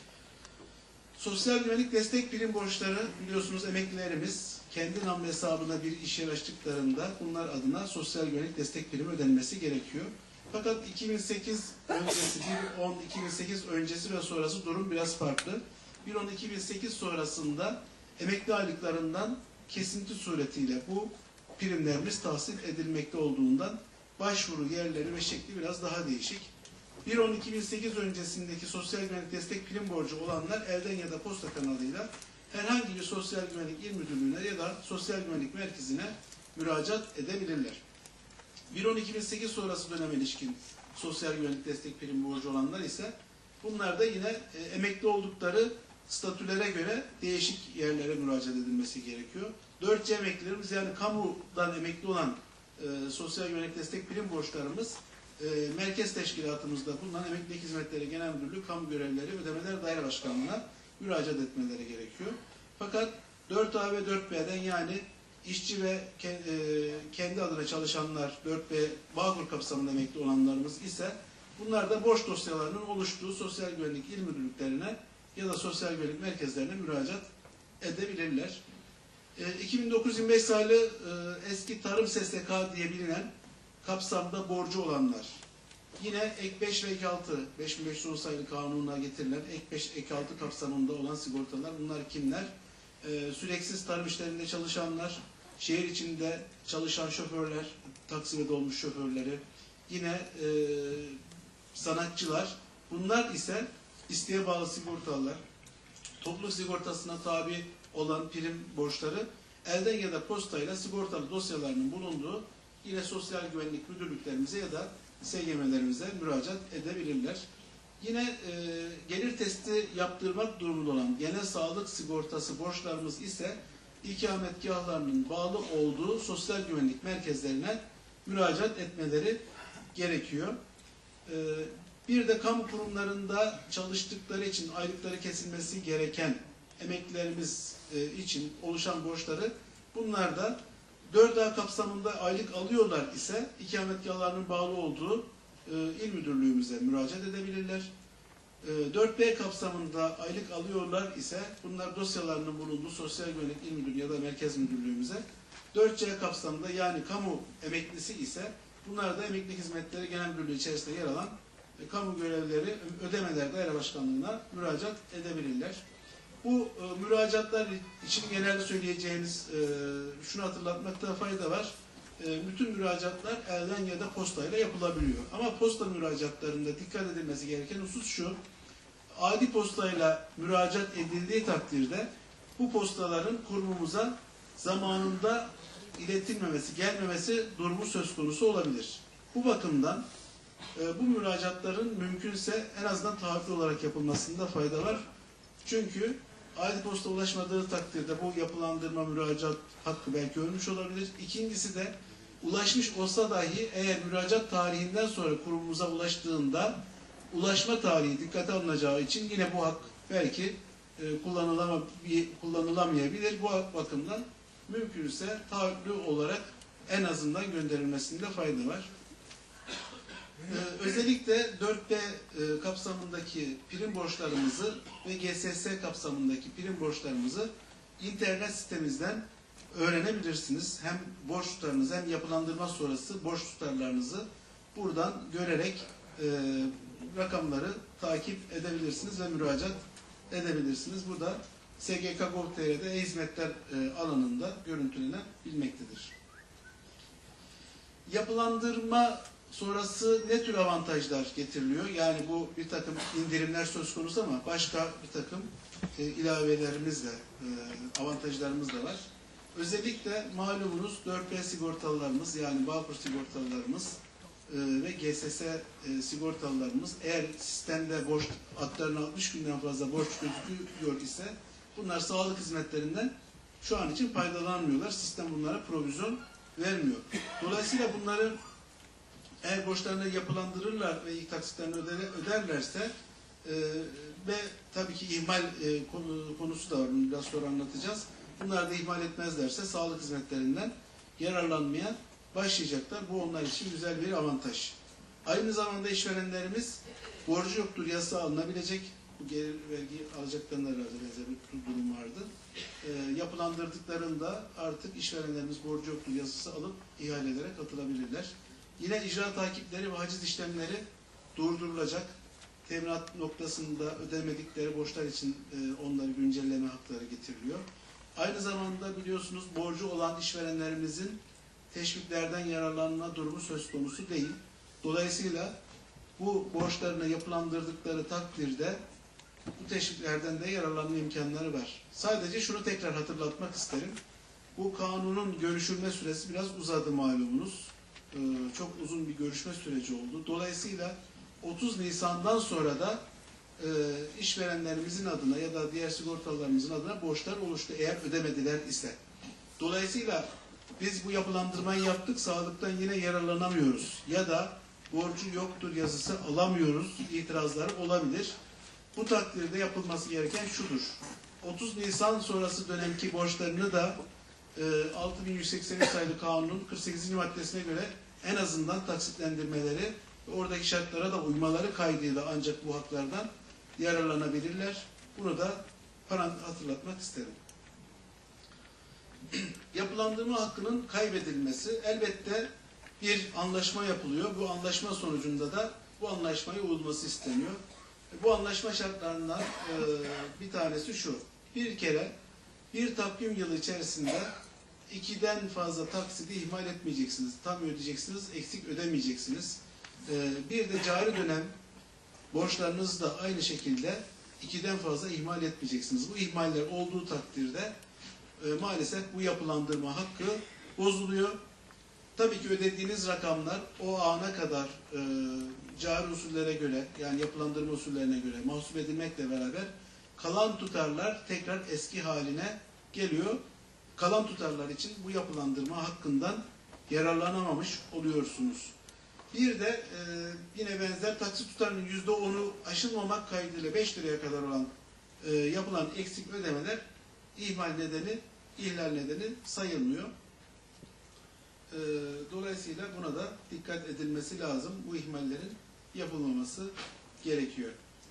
Sosyal güvenlik destek prim borçları, biliyorsunuz emeklilerimiz kendi nam hesabına bir iş yer açtıklarında bunlar adına sosyal güvenlik destek primi ödenmesi gerekiyor. Fakat iki bin sekiz öncesi, bir on iki bin sekiz öncesi ve sonrası durum biraz farklı. bir on iki bin sekiz sonrasında emekli aylıklarından kesinti suretiyle bu primlerimiz tahsil edilmekte olduğundan başvuru yerleri ve şekli biraz daha değişik. bir on iki bin sekiz öncesindeki sosyal güvenlik destek prim borcu olanlar elden ya da posta kanalıyla herhangi bir sosyal güvenlik il müdürlüğüne ya da sosyal güvenlik merkezine müracaat edebilirler. bir on iki bin sekiz sonrası döneme ilişkin sosyal güvenlik destek prim borcu olanlar ise bunlar da yine e, emekli oldukları statülere göre değişik yerlere müracaat edilmesi gerekiyor. dört C emeklilerimiz, yani kamudan emekli olan e, sosyal güvenlik destek prim borçlarımız e, merkez teşkilatımızda bulunan Emeklilik Hizmetleri Genel Müdürlüğü Kamu Görevlileri Ödemeler Daire Başkanlığı'na müracaat etmeleri gerekiyor. Fakat dört A ve dört B'den, yani işçi ve kendi adına çalışanlar, dört B Bağkur kapsamında emekli olanlarımız ise bunlar da borç dosyalarının oluştuğu sosyal güvenlik il müdürlüklerine ya da sosyal güvenlik merkezlerine müracaat edebilirler. E, iki bin dokuz yirmi beş sayılı e, eski Tarım S S K diye bilinen kapsamda borcu olanlar. Yine ek beş ve ek altı, beş bin beş yüz on sayılı kanununa getirilen ek beş, ek altı kapsamında olan sigortalar. Bunlar kimler? E, süreksiz tarım işlerinde çalışanlar, şehir içinde çalışan şoförler, taksi ve dolmuş şoförleri, yine e, sanatçılar. Bunlar ise isteğe bağlı sigortalar, topluluk sigortasına tabi olan prim borçları elden ya da postayla sigortalı dosyalarının bulunduğu yine sosyal güvenlik müdürlüklerimize ya da S G M'lerimize müracaat edebilirler. Yine e, gelir testi yaptırmak durumunda olan genel sağlık sigortası borçlarımız ise ikametgahlarının bağlı olduğu sosyal güvenlik merkezlerine müracaat etmeleri gerekiyor. E, bir de kamu kurumlarında çalıştıkları için aylıkları kesilmesi gereken emeklilerimiz e, için oluşan borçları, bunlar da dört A kapsamında aylık alıyorlar ise ikametgahlarının bağlı olduğu e, il müdürlüğümüze müracaat edebilirler. E, dört B kapsamında aylık alıyorlar ise bunlar dosyalarının bulunduğu sosyal güvenlik il müdürlüğü ya da merkez müdürlüğümüze. dört C kapsamında yani kamu emeklisi ise bunlar da emeklilik hizmetleri genel müdürlüğü içerisinde yer alan e, kamu görevlileri ödemeler daire başkanlığına müracaat edebilirler. Bu e, müracaatlar için genelde söyleyeceğimiz, e, şunu hatırlatmakta fayda var. E, bütün müracaatlar elden ya da postayla yapılabiliyor. Ama posta müracaatlarında dikkat edilmesi gereken husus şu: adi postayla müracaat edildiği takdirde bu postaların kurumumuza zamanında iletilmemesi, gelmemesi durumu söz konusu olabilir. Bu bakımdan e, bu müracaatların mümkünse en azından taahhütlü olarak yapılmasında fayda var. Çünkü adi posta ulaşmadığı takdirde bu yapılandırma müracaat hakkı belki ölmüş olabilir. İkincisi de ulaşmış olsa dahi eğer müracaat tarihinden sonra kurumumuza ulaştığında ulaşma tarihi dikkate alınacağı için yine bu hak belki e, kullanılamayabilir. Bu bakımdan mümkünse taahhütlü olarak en azından gönderilmesinde fayda var. Ee, özellikle dört B e, kapsamındaki prim borçlarımızı ve G S S kapsamındaki prim borçlarımızı internet sitemizden öğrenebilirsiniz. Hem borç tutarınızı hem yapılandırma sonrası borç tutarlarınızı buradan görerek e, rakamları takip edebilirsiniz ve müracaat edebilirsiniz. Burada S G K nokta gov nokta T R'de e-hizmetler e, alanında görüntülenebilmektedir. Yapılandırma sonrası ne tür avantajlar getiriliyor? Yani bu bir takım indirimler söz konusu ama başka bir takım e, ilavelerimiz de, e, avantajlarımız da var. Özellikle malumunuz dört B sigortalılarımız yani Bağkur sigortalılarımız e, ve G S S e, sigortalılarımız eğer sistemde borç adlarına altmış günden fazla borç gözüküyor ise bunlar sağlık hizmetlerinden şu an için faydalanmıyorlar. Sistem bunlara provizyon vermiyor. Dolayısıyla bunları eğer borçlarını yapılandırırlar ve ilk taksitlerini öderlerse e, ve tabii ki ihmal e, konu, konusu da var. Bunu biraz sonra anlatacağız. Bunlar da ihmal etmezlerse sağlık hizmetlerinden yararlanmaya başlayacaklar. Bu onlar için güzel bir avantaj. Aynı zamanda işverenlerimiz borcu yoktur yasa alınabilecek. Bu gelir vergi alacaklarına herhalde benzer bir durum vardı. E, yapılandırdıklarında artık işverenlerimiz borcu yoktur yasası alıp ihalelere katılabilirler. Yine icra takipleri ve haciz işlemleri durdurulacak. Teminat noktasında ödemedikleri borçlar için e, onları güncelleme hakları getiriliyor. Aynı zamanda biliyorsunuz borcu olan işverenlerimizin teşviklerden yararlanma durumu söz konusu değil. Dolayısıyla bu borçlarını yapılandırdıkları takdirde bu teşviklerden de yararlanma imkanları var. Sadece şunu tekrar hatırlatmak isterim. Bu kanunun görüşülme süresi biraz uzadı malumunuz. Ee, çok uzun bir görüşme süreci oldu. Dolayısıyla otuz Nisan'dan sonra da e, işverenlerimizin adına ya da diğer sigortalılarımızın adına borçlar oluştu eğer ödemediler ise. Dolayısıyla biz bu yapılandırmayı yaptık, sağlıktan yine yararlanamıyoruz ya da borcu yoktur yazısı alamıyoruz, itirazları olabilir. Bu takdirde yapılması gereken şudur. otuz Nisan sonrası dönemki borçlarını da e, altı bin yüz seksen üç sayılı kanunun kırk sekizinci maddesine göre en azından taksitlendirmeleri ve oradaki şartlara da uymaları kaydıyla ancak bu haklardan yararlanabilirler. Bunu da hatırlatmak isterim. Yapılandırma hakkının kaybedilmesi, elbette bir anlaşma yapılıyor. Bu anlaşma sonucunda da bu anlaşmaya uyulması isteniyor. Bu anlaşma şartlarından e, bir tanesi şu. Bir kere bir takvim yılı içerisinde ikiden fazla taksidi ihmal etmeyeceksiniz. Tam ödeyeceksiniz, eksik ödemeyeceksiniz. E, bir de cari dönem borçlarınızı da aynı şekilde ikiden fazla ihmal etmeyeceksiniz. Bu ihmaller olduğu takdirde e, maalesef bu yapılandırma hakkı bozuluyor. Tabii ki ödediğiniz rakamlar o ana kadar e, cari usullere göre, yani yapılandırma usullerine göre mahsup edilmekle beraber kalan tutarlar tekrar eski haline geliyor. Kalan tutarlar için bu yapılandırma hakkından yararlanamamış oluyorsunuz. Bir de e, yine benzer taksit tutarının yüzde onu aşılmamak kaydıyla beş liraya kadar olan e, yapılan eksik ödemeler ihmal nedeni, ihlal nedeni sayılmıyor. E, dolayısıyla buna da dikkat edilmesi lazım. Bu ihmallerin yapılmaması gerekiyor.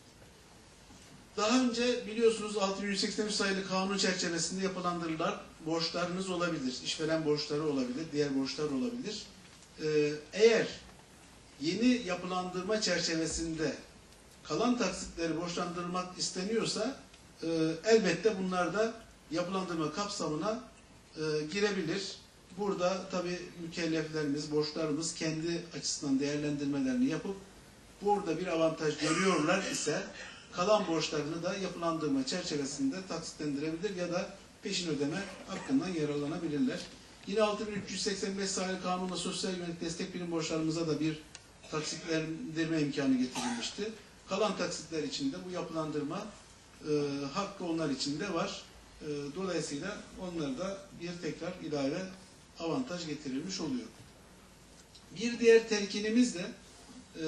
Daha önce biliyorsunuz altı bin yüz seksen üç sayılı kanun çerçevesinde yapılandırılan borçlarınız olabilir. İşveren borçları olabilir, diğer borçlar olabilir. E, eğer yeni yapılandırma çerçevesinde kalan taksitleri borçlandırmak isteniyorsa e, elbette bunlar da yapılandırma kapsamına e, girebilir. Burada tabii mükelleflerimiz, borçlarımız kendi açısından değerlendirmelerini yapıp burada bir avantaj görüyorlar ise kalan borçlarını da yapılandırma çerçevesinde taksitlendirebilir ya da peşin ödeme hakkından yararlanabilirler. Yine altı bin üç yüz seksen beş sayılı kanunla sosyal güvenlik destek birim borçlarımıza da bir taksitlendirme imkanı getirilmişti. Kalan taksitler için de bu yapılandırma e, hakkı onlar için de var. E, dolayısıyla onlara da bir tekrar ilave avantaj getirilmiş oluyor. Bir diğer telkinimiz de e,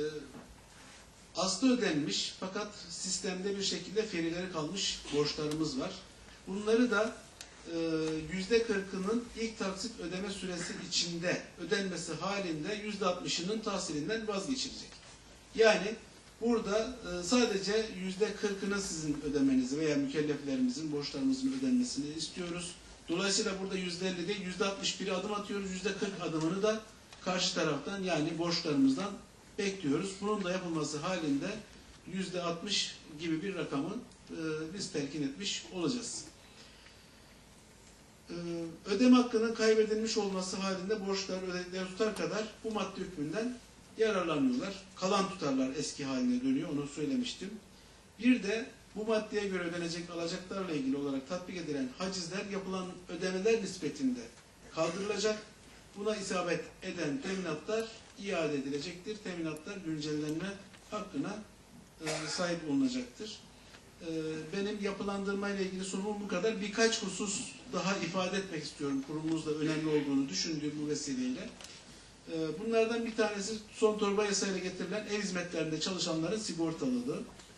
aslı ödenmiş fakat sistemde bir şekilde ferileri kalmış borçlarımız var. Bunları da yüzde kırkının ilk taksit ödeme süresi içinde ödenmesi halinde yüzde altmışının tahsilinden vazgeçilecek. Yani burada sadece yüzde kırkını sizin ödemenizi veya mükelleflerimizin borçlarımızın ödenmesini istiyoruz. Dolayısıyla burada yüzde elli değil yüzde altmış biri adım atıyoruz. yüzde kırk adımını da karşı taraftan yani borçlarımızdan bekliyoruz. Bunun da yapılması halinde yüzde altmış gibi bir rakamı biz telkin etmiş olacağız. Ödeme hakkının kaybedilmiş olması halinde borçlar ödedikleri tutar kadar bu madde hükmünden yararlanıyorlar. Kalan tutarlar eski haline dönüyor, onu söylemiştim. Bir de bu maddeye göre ödenecek alacaklarla ilgili olarak tatbik edilen hacizler yapılan ödemeler nispetinde kaldırılacak. Buna isabet eden teminatlar iade edilecektir. Teminatlar güncellenme hakkına e, sahip olunacaktır. E, benim yapılandırma ile ilgili sunumum bu kadar. Birkaç husus daha ifade etmek istiyorum. Kurumumuzda önemli olduğunu düşündüğüm bu vesileyle. E, bunlardan bir tanesi son torba yasayla getirilen ev hizmetlerinde çalışanların sigortalılığı.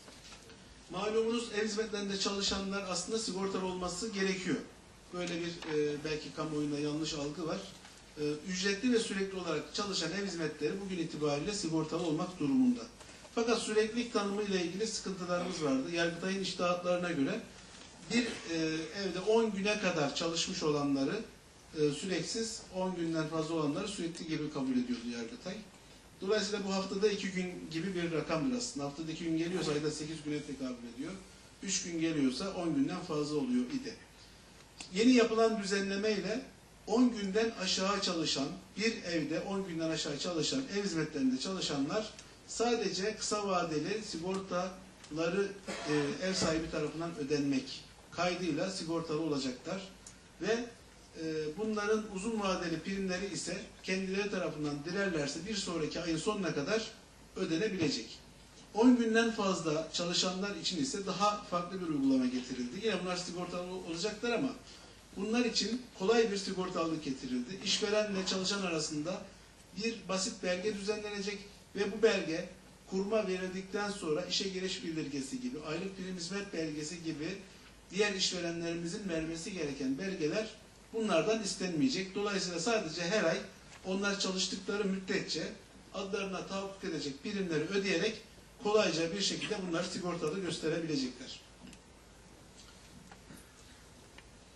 Malumunuz ev hizmetlerinde çalışanlar aslında sigortalı olması gerekiyor. Böyle bir e, belki kamuoyunda yanlış algı var. E, ücretli ve sürekli olarak çalışan ev hizmetleri bugün itibariyle sigortalı olmak durumunda. Fakat süreklilik tanımı ile ilgili sıkıntılarımız vardı. Yargıtay'ın içtihatlarına göre bir e, evde on güne kadar çalışmış olanları e, süreksiz, on günden fazla olanları sürekli gibi kabul ediyordu Yargıtay. Dolayısıyla bu haftada iki gün gibi bir rakamdır aslında. Haftada iki gün geliyorsa ayda sekiz güne tekabül ediyor. Üç gün geliyorsa on günden fazla oluyor idi. Yeni yapılan düzenleme ile on günden aşağı çalışan, bir evde on günden aşağı çalışan, ev hizmetlerinde çalışanlar sadece kısa vadeli sigortaları e, ev sahibi tarafından ödenmek kaydıyla sigortalı olacaklar. Ve e, bunların uzun vadeli primleri ise kendileri tarafından dilerlerse bir sonraki ayın sonuna kadar ödenebilecek. on günden fazla çalışanlar için ise daha farklı bir uygulama getirildi. Yine bunlar sigortalı olacaklar ama bunlar için kolay bir sigortalılık getirildi. İşverenle çalışan arasında bir basit belge düzenlenecek ve bu belge kuruma verildikten sonra işe giriş bildirgesi gibi, aylık prim hizmet belgesi gibi diğer işverenlerimizin vermesi gereken belgeler bunlardan istenmeyecek. Dolayısıyla sadece her ay onlar çalıştıkları müddetçe adlarına tahakkuk edecek primleri ödeyerek kolayca bir şekilde bunları sigortalı gösterebilecekler.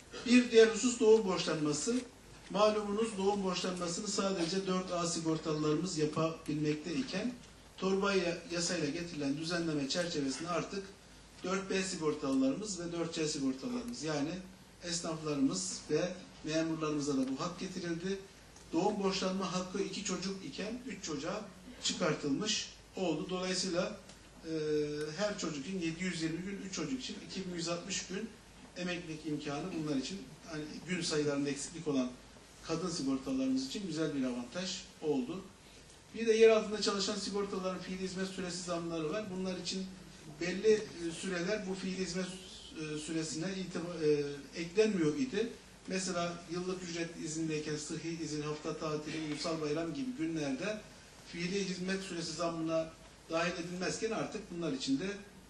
Bir diğer husus doğum borçlanması. Malumunuz doğum borçlanmasını sadece dört A sigortalılarımız yapabilmekteyken torba yasayla getirilen düzenleme çerçevesinde artık dört B sigortalılarımız ve dört C sigortalılarımız yani esnaflarımız ve memurlarımıza da bu hak getirildi. Doğum borçlanma hakkı iki çocuk iken üç çocuğa çıkartılmış oldu. Dolayısıyla e, her çocuk için yedi yüz yirmi gün, üç çocuk için iki bin yüz altmış gün emeklilik imkanı bunlar için hani gün sayılarında eksiklik olan kadın sigortalarımız için güzel bir avantaj oldu. Bir de yer altında çalışan sigortaların fiili hizmet süresi zamları var. Bunlar için belli süreler bu fiili hizmet süresine itibar, e, eklenmiyor idi. Mesela yıllık ücret izindeyken sıhhi izin, hafta tatili, ulusal bayram gibi günlerde fiili hizmet süresi zammına dahil edilmezken artık bunlar için de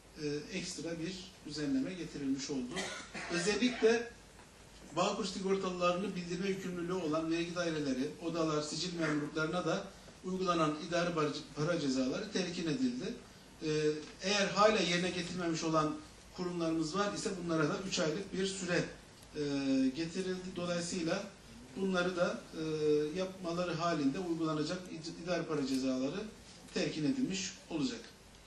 e, ekstra bir düzenleme getirilmiş oldu. Özellikle Bağkur sigortalılarını bildirme yükümlülüğü olan vergi daireleri, odalar, sicil memurluklarına da uygulanan idari para cezaları terkin edildi. Ee, eğer hala yerine getirilmemiş olan kurumlarımız var ise bunlara da üç aylık bir süre e, getirildi. Dolayısıyla bunları da e, yapmaları halinde uygulanacak idari para cezaları terkin edilmiş olacak.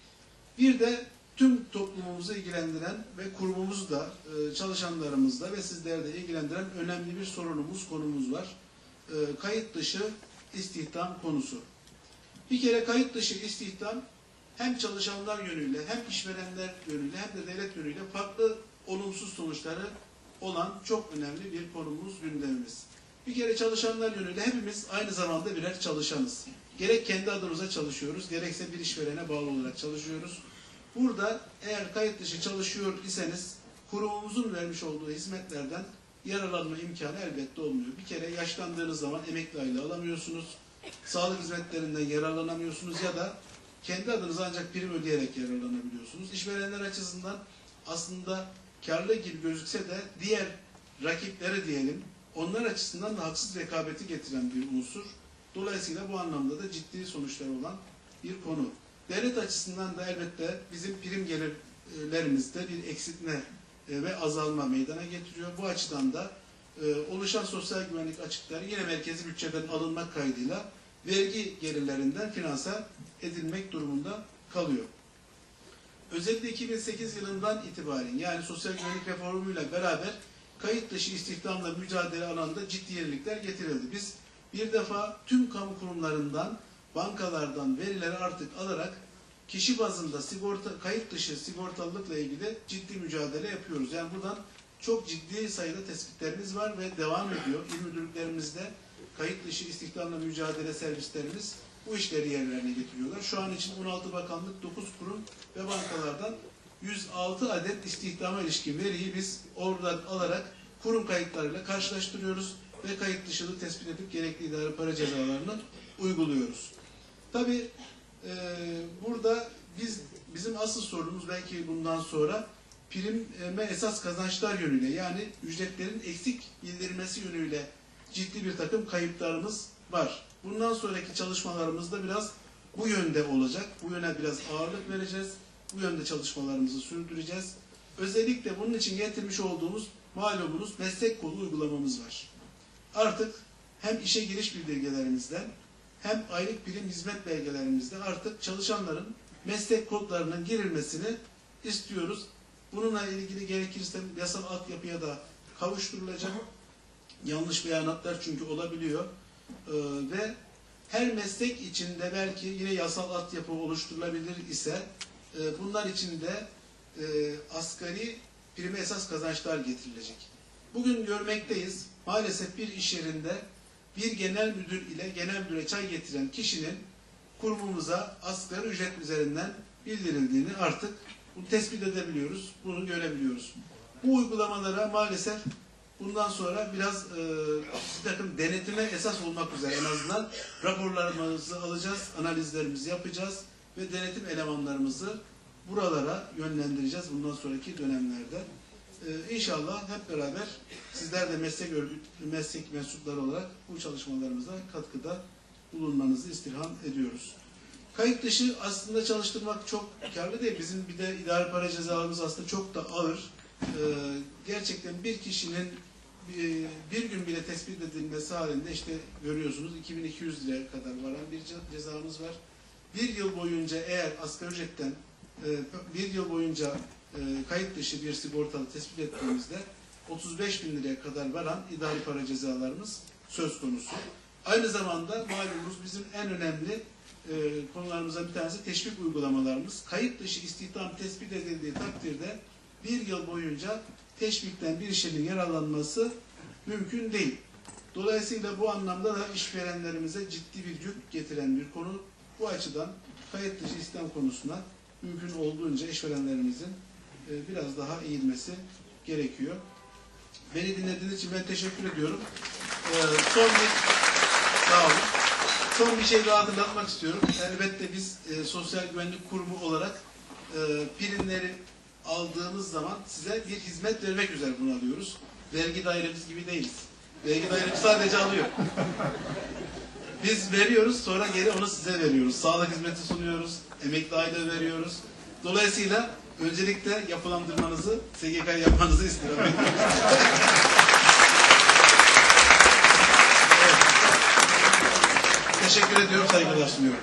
Bir de tüm toplumumuzu ilgilendiren ve kurumumuzu da, e, çalışanlarımızla ve sizleri de ilgilendiren önemli bir sorunumuz, konumuz var. E, kayıt dışı istihdam konusu. Bir kere kayıt dışı istihdam hem çalışanlar yönüyle hem işverenler yönüyle hem de devlet yönüyle farklı olumsuz sonuçları olan çok önemli bir konumuz, gündemimiz. Bir kere çalışanlar yönüyle hepimiz aynı zamanda birer çalışanız. Gerek kendi adımıza çalışıyoruz, gerekse bir işverene bağlı olarak çalışıyoruz. Burada eğer kayıt dışı çalışıyor iseniz kurumumuzun vermiş olduğu hizmetlerden yararlanma imkanı elbette olmuyor. Bir kere yaşlandığınız zaman emekli aylığı alamıyorsunuz, sağlık hizmetlerinden yararlanamıyorsunuz ya da kendi adınıza ancak prim ödeyerek yararlanabiliyorsunuz. İşverenler açısından aslında karlı gibi gözükse de diğer rakipleri diyelim, onlar açısından da haksız rekabeti getiren bir unsur. Dolayısıyla bu anlamda da ciddi sonuçları olan bir konu. Devlet açısından da elbette bizim prim gelirlerimizde bir eksiltme ve azalma meydana getiriyor. Bu açıdan da e, oluşan sosyal güvenlik açıkları yine merkezi bütçeden alınmak kaydıyla vergi gelirlerinden finanse edilmek durumunda kalıyor. Özellikle iki bin sekiz yılından itibaren yani sosyal güvenlik reformuyla beraber kayıt dışı istihdamla mücadele alanında ciddi yenilikler getirildi. Biz bir defa tüm kamu kurumlarından, bankalardan verileri artık alarak kişi bazında sigorta, kayıt dışı sigortalılıkla ilgili ciddi mücadele yapıyoruz. Yani buradan çok ciddi sayıda tespitlerimiz var ve devam ediyor. İl müdürlüklerimizde kayıt dışı istihdamla mücadele servislerimiz bu işleri yerlerine getiriyorlar. Şu an için on altı bakanlık, dokuz kurum ve bankalardan yüz altı adet istihdama ilişkin veriyi biz oradan alarak kurum kayıtlarıyla karşılaştırıyoruz ve kayıt dışılığı tespit edip gerekli idari para cezalarını uyguluyoruz. Tabii e, burada biz bizim asıl sorunumuz belki bundan sonra prime esas kazançlar yönüyle yani ücretlerin eksik bildirilmesi yönüyle ciddi bir takım kayıplarımız var. Bundan sonraki çalışmalarımızda biraz bu yönde olacak. Bu yöne biraz ağırlık vereceğiz. Bu yönde çalışmalarımızı sürdüreceğiz. Özellikle bunun için getirmiş olduğumuz malumunuz meslek kolu uygulamamız var. Artık hem işe giriş bildirgelerimizden hem aylık birim hizmet belgelerimizde artık çalışanların meslek kodlarının girilmesini istiyoruz. Bununla ilgili gerekirse yasal altyapıya da kavuşturulacak. Yanlış beyanatlar çünkü olabiliyor. Ee, ve her meslek içinde belki yine yasal altyapı oluşturulabilir ise e, bunlar için de e, asgari prime esas kazançlar getirilecek. Bugün görmekteyiz. Maalesef bir iş yerinde bir genel müdür ile genel müdüre çay getiren kişinin kurumumuza asgari ücret üzerinden bildirildiğini artık bunu tespit edebiliyoruz, bunu görebiliyoruz. Bu uygulamalara maalesef bundan sonra biraz e, bir takım denetime esas olmak üzere en azından raporlarımızı alacağız, analizlerimizi yapacağız ve denetim elemanlarımızı buralara yönlendireceğiz bundan sonraki dönemlerde. Ee, İnşallah hep beraber sizler de meslek örgüt, meslek mensupları olarak bu çalışmalarımıza katkıda bulunmanızı istirham ediyoruz. Kayıt dışı aslında çalıştırmak çok karlı değil. Bizim bir de idari para cezalarımız aslında çok da ağır. Ee, gerçekten bir kişinin bir, bir gün bile tespit edilmesi halinde işte görüyorsunuz iki bin iki yüz liraya kadar varan bir ce- cezamız var. Bir yıl boyunca eğer asgari ücretten e, bir yıl boyunca e, kayıt dışı bir sigortalı tespit ettiğimizde otuz beş bin liraya kadar varan idari para cezalarımız söz konusu. Aynı zamanda malumunuz bizim en önemli e, konularımızdan bir tanesi teşvik uygulamalarımız. Kayıt dışı istihdam tespit edildiği takdirde bir yıl boyunca teşvikten bir işlerin yararlanması mümkün değil. Dolayısıyla bu anlamda da işverenlerimize ciddi bir yük getiren bir konu. Bu açıdan kayıt dışı istihdam konusuna mümkün olduğunca işverenlerimizin e, biraz daha eğilmesi gerekiyor. Beni dinlediğiniz için ben teşekkür ediyorum. E, son bir sağ olun. Son bir şey daha hatırlatmak istiyorum. Elbette biz e, Sosyal Güvenlik Kurumu olarak e, primleri aldığımız zaman size bir hizmet vermek üzere bunu alıyoruz. Vergi dairemiz gibi değiliz. Vergi dairemiz sadece alıyor. Biz veriyoruz, sonra geri onu size veriyoruz. Sağlık hizmeti sunuyoruz, emekli aylığı veriyoruz. Dolayısıyla öncelikle yapılandırmanızı, S G K yapmanızı istiyorum. Evet. Teşekkür ediyorum, saygılar sunuyorum.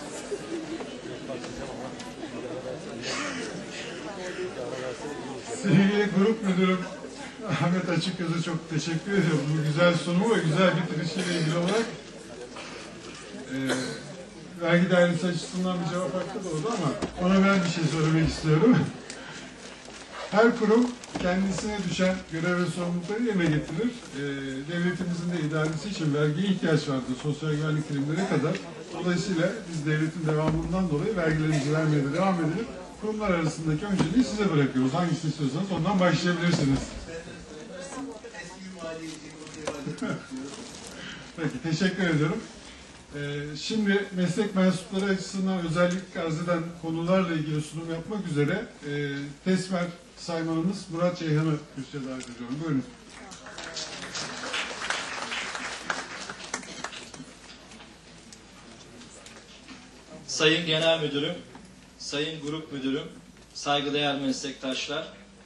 Sevgili grup müdürüm Ahmet Açıkgöz'e çok teşekkür ediyorum. Bu güzel sunumu ve güzel bitirişiyle ilgili olarak e, vergi dairesi açısından bir cevap hakkı doğdu ama ona ben bir şey söylemek istiyorum. Her kurum kendisine düşen görev ve sorumlulukları yerine getirir. E, devletimizin de idaresi için vergiye ihtiyaç vardır. Sosyal güvenlik primleri kadar. Dolayısıyla biz devletin devamından dolayı vergilerimizi vermeye de devam edelim. Kurumlar arasındaki önceliği size bırakıyoruz. Hangisini istiyorsanız ondan başlayabilirsiniz. Peki, teşekkür ediyorum. Ee, şimdi meslek mensupları açısından özellik arz eden konularla ilgili sunum yapmak üzere e, TESMER saymanımız Murat Ceyhan'ı kürsüye davet ediyorum. Buyurun. Sayın Genel Müdürüm, Sayın Grup Müdürüm, saygıdeğer meslektaşlar,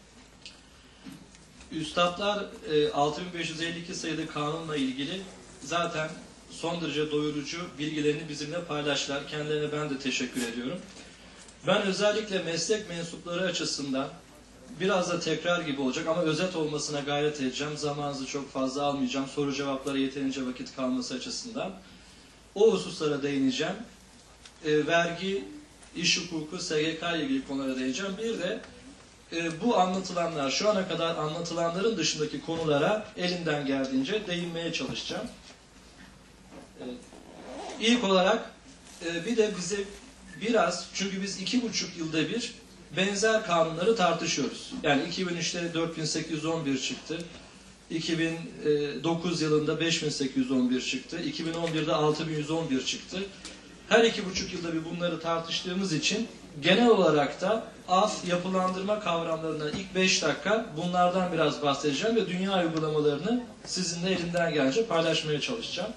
Üstadlar altı bin beş yüz elli iki sayılı kanunla ilgili zaten son derece doyurucu bilgilerini bizimle paylaştılar. Kendilerine ben de teşekkür ediyorum. Ben özellikle meslek mensupları açısından biraz da tekrar gibi olacak ama özet olmasına gayret edeceğim. Zamanınızı çok fazla almayacağım. Soru cevaplara yeterince vakit kalması açısından. O hususlara değineceğim. E, vergi, iş hukuku, S G K ile ilgili konulara değineceğim. Bir de e, bu anlatılanlar, şu ana kadar anlatılanların dışındaki konulara elimden geldiğince değinmeye çalışacağım. E, ilk olarak e, bir de bize biraz, çünkü biz iki buçuk yılda bir benzer kanunları tartışıyoruz. Yani iki bin üçte dört bin sekiz yüz on bir çıktı. iki bin dokuz yılında beş bin sekiz yüz on bir çıktı. iki bin on birde altı bin yüz on bir çıktı. Her iki buçuk yılda bir bunları tartıştığımız için genel olarak da af, yapılandırma kavramlarına ilk beş dakika bunlardan biraz bahsedeceğim ve dünya uygulamalarını sizinle elimden gelince paylaşmaya çalışacağım.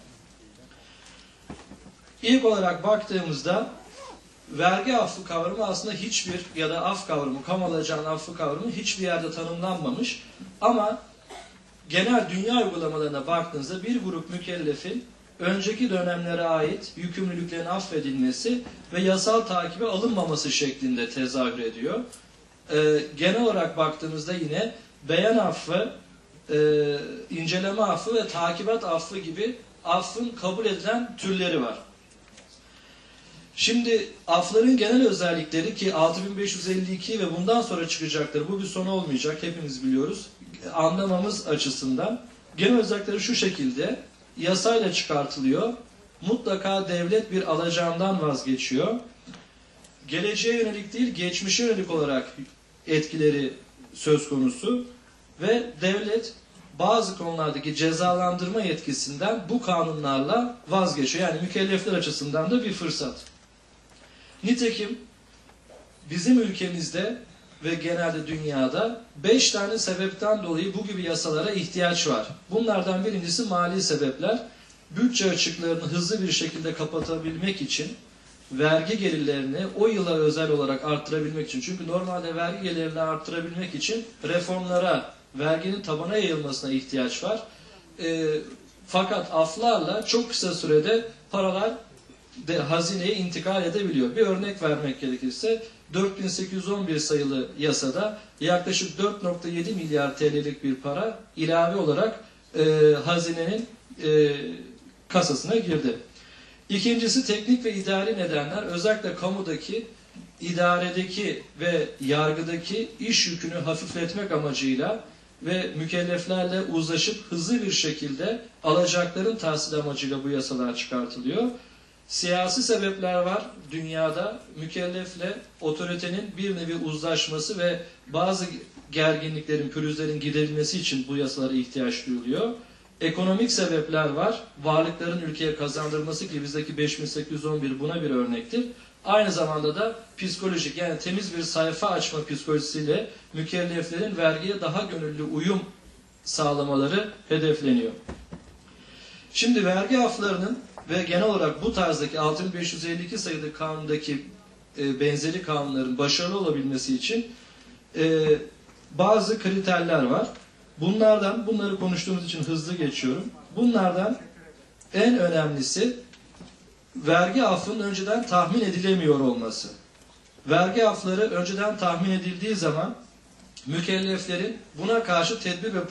İlk olarak baktığımızda vergi affı kavramı aslında hiçbir ya da af kavramı, kamu alacağının affı kavramı hiçbir yerde tanımlanmamış. Ama genel dünya uygulamalarına baktığınızda bir grup mükellefin önceki dönemlere ait yükümlülüklerin affedilmesi ve yasal takibe alınmaması şeklinde tezahür ediyor. Ee, genel olarak baktığımızda yine beyan affı, e, inceleme affı ve takibat affı gibi affın kabul edilen türleri var. Şimdi afların genel özellikleri ki altı bin beş yüz elli iki ve bundan sonra çıkacakları, bu bir son olmayacak, hepimiz biliyoruz, anlamamız açısından genel özellikleri şu şekilde: yasayla çıkartılıyor, mutlaka devlet bir alacağından vazgeçiyor, geleceğe yönelik değil geçmişe yönelik olarak etkileri söz konusu ve devlet bazı konulardaki cezalandırma yetkisinden bu kanunlarla vazgeçiyor. Yani mükellefler açısından da bir fırsat. Nitekim bizim ülkemizde ve genelde dünyada beş tane sebepten dolayı bu gibi yasalara ihtiyaç var. Bunlardan birincisi mali sebepler. Bütçe açıklarını hızlı bir şekilde kapatabilmek için, vergi gelirlerini o yıla özel olarak arttırabilmek için, çünkü normalde vergi gelirlerini arttırabilmek için reformlara verginin tabana yayılmasına ihtiyaç var. E, fakat aflarla çok kısa sürede paralar de hazineye intikal edebiliyor. Bir örnek vermek gerekirse dört bin sekiz yüz on bir sayılı yasada yaklaşık dört nokta yedi milyar T L'lik bir para ilave olarak e, hazinenin e, kasasına girdi. İkincisi teknik ve idari nedenler, özellikle kamudaki, idaredeki ve yargıdaki iş yükünü hafifletmek amacıyla ve mükelleflerle uzlaşıp hızlı bir şekilde alacakların tahsil amacıyla bu yasalar çıkartılıyor. Siyasi sebepler var. Dünyada mükellefle otoritenin bir nevi uzlaşması ve bazı gerginliklerin, pürüzlerin giderilmesi için bu yasalara ihtiyaç duyuluyor. Ekonomik sebepler var. Varlıkların ülkeye kazandırılması ki bizdeki beş bin sekiz yüz on bir buna bir örnektir. Aynı zamanda da psikolojik, yani temiz bir sayfa açma psikolojisiyle mükelleflerin vergiye daha gönüllü uyum sağlamaları hedefleniyor. Şimdi vergi aflarının ve genel olarak bu tarzdaki altı bin beş yüz elli iki sayılı kanundaki e, benzeri kanunların başarılı olabilmesi için e, bazı kriterler var. Bunlardan, bunları konuştuğumuz için hızlı geçiyorum. Bunlardan en önemlisi vergi affının önceden tahmin edilemiyor olması. Vergi afları önceden tahmin edildiği zaman mükelleflerin buna karşı tedbir ve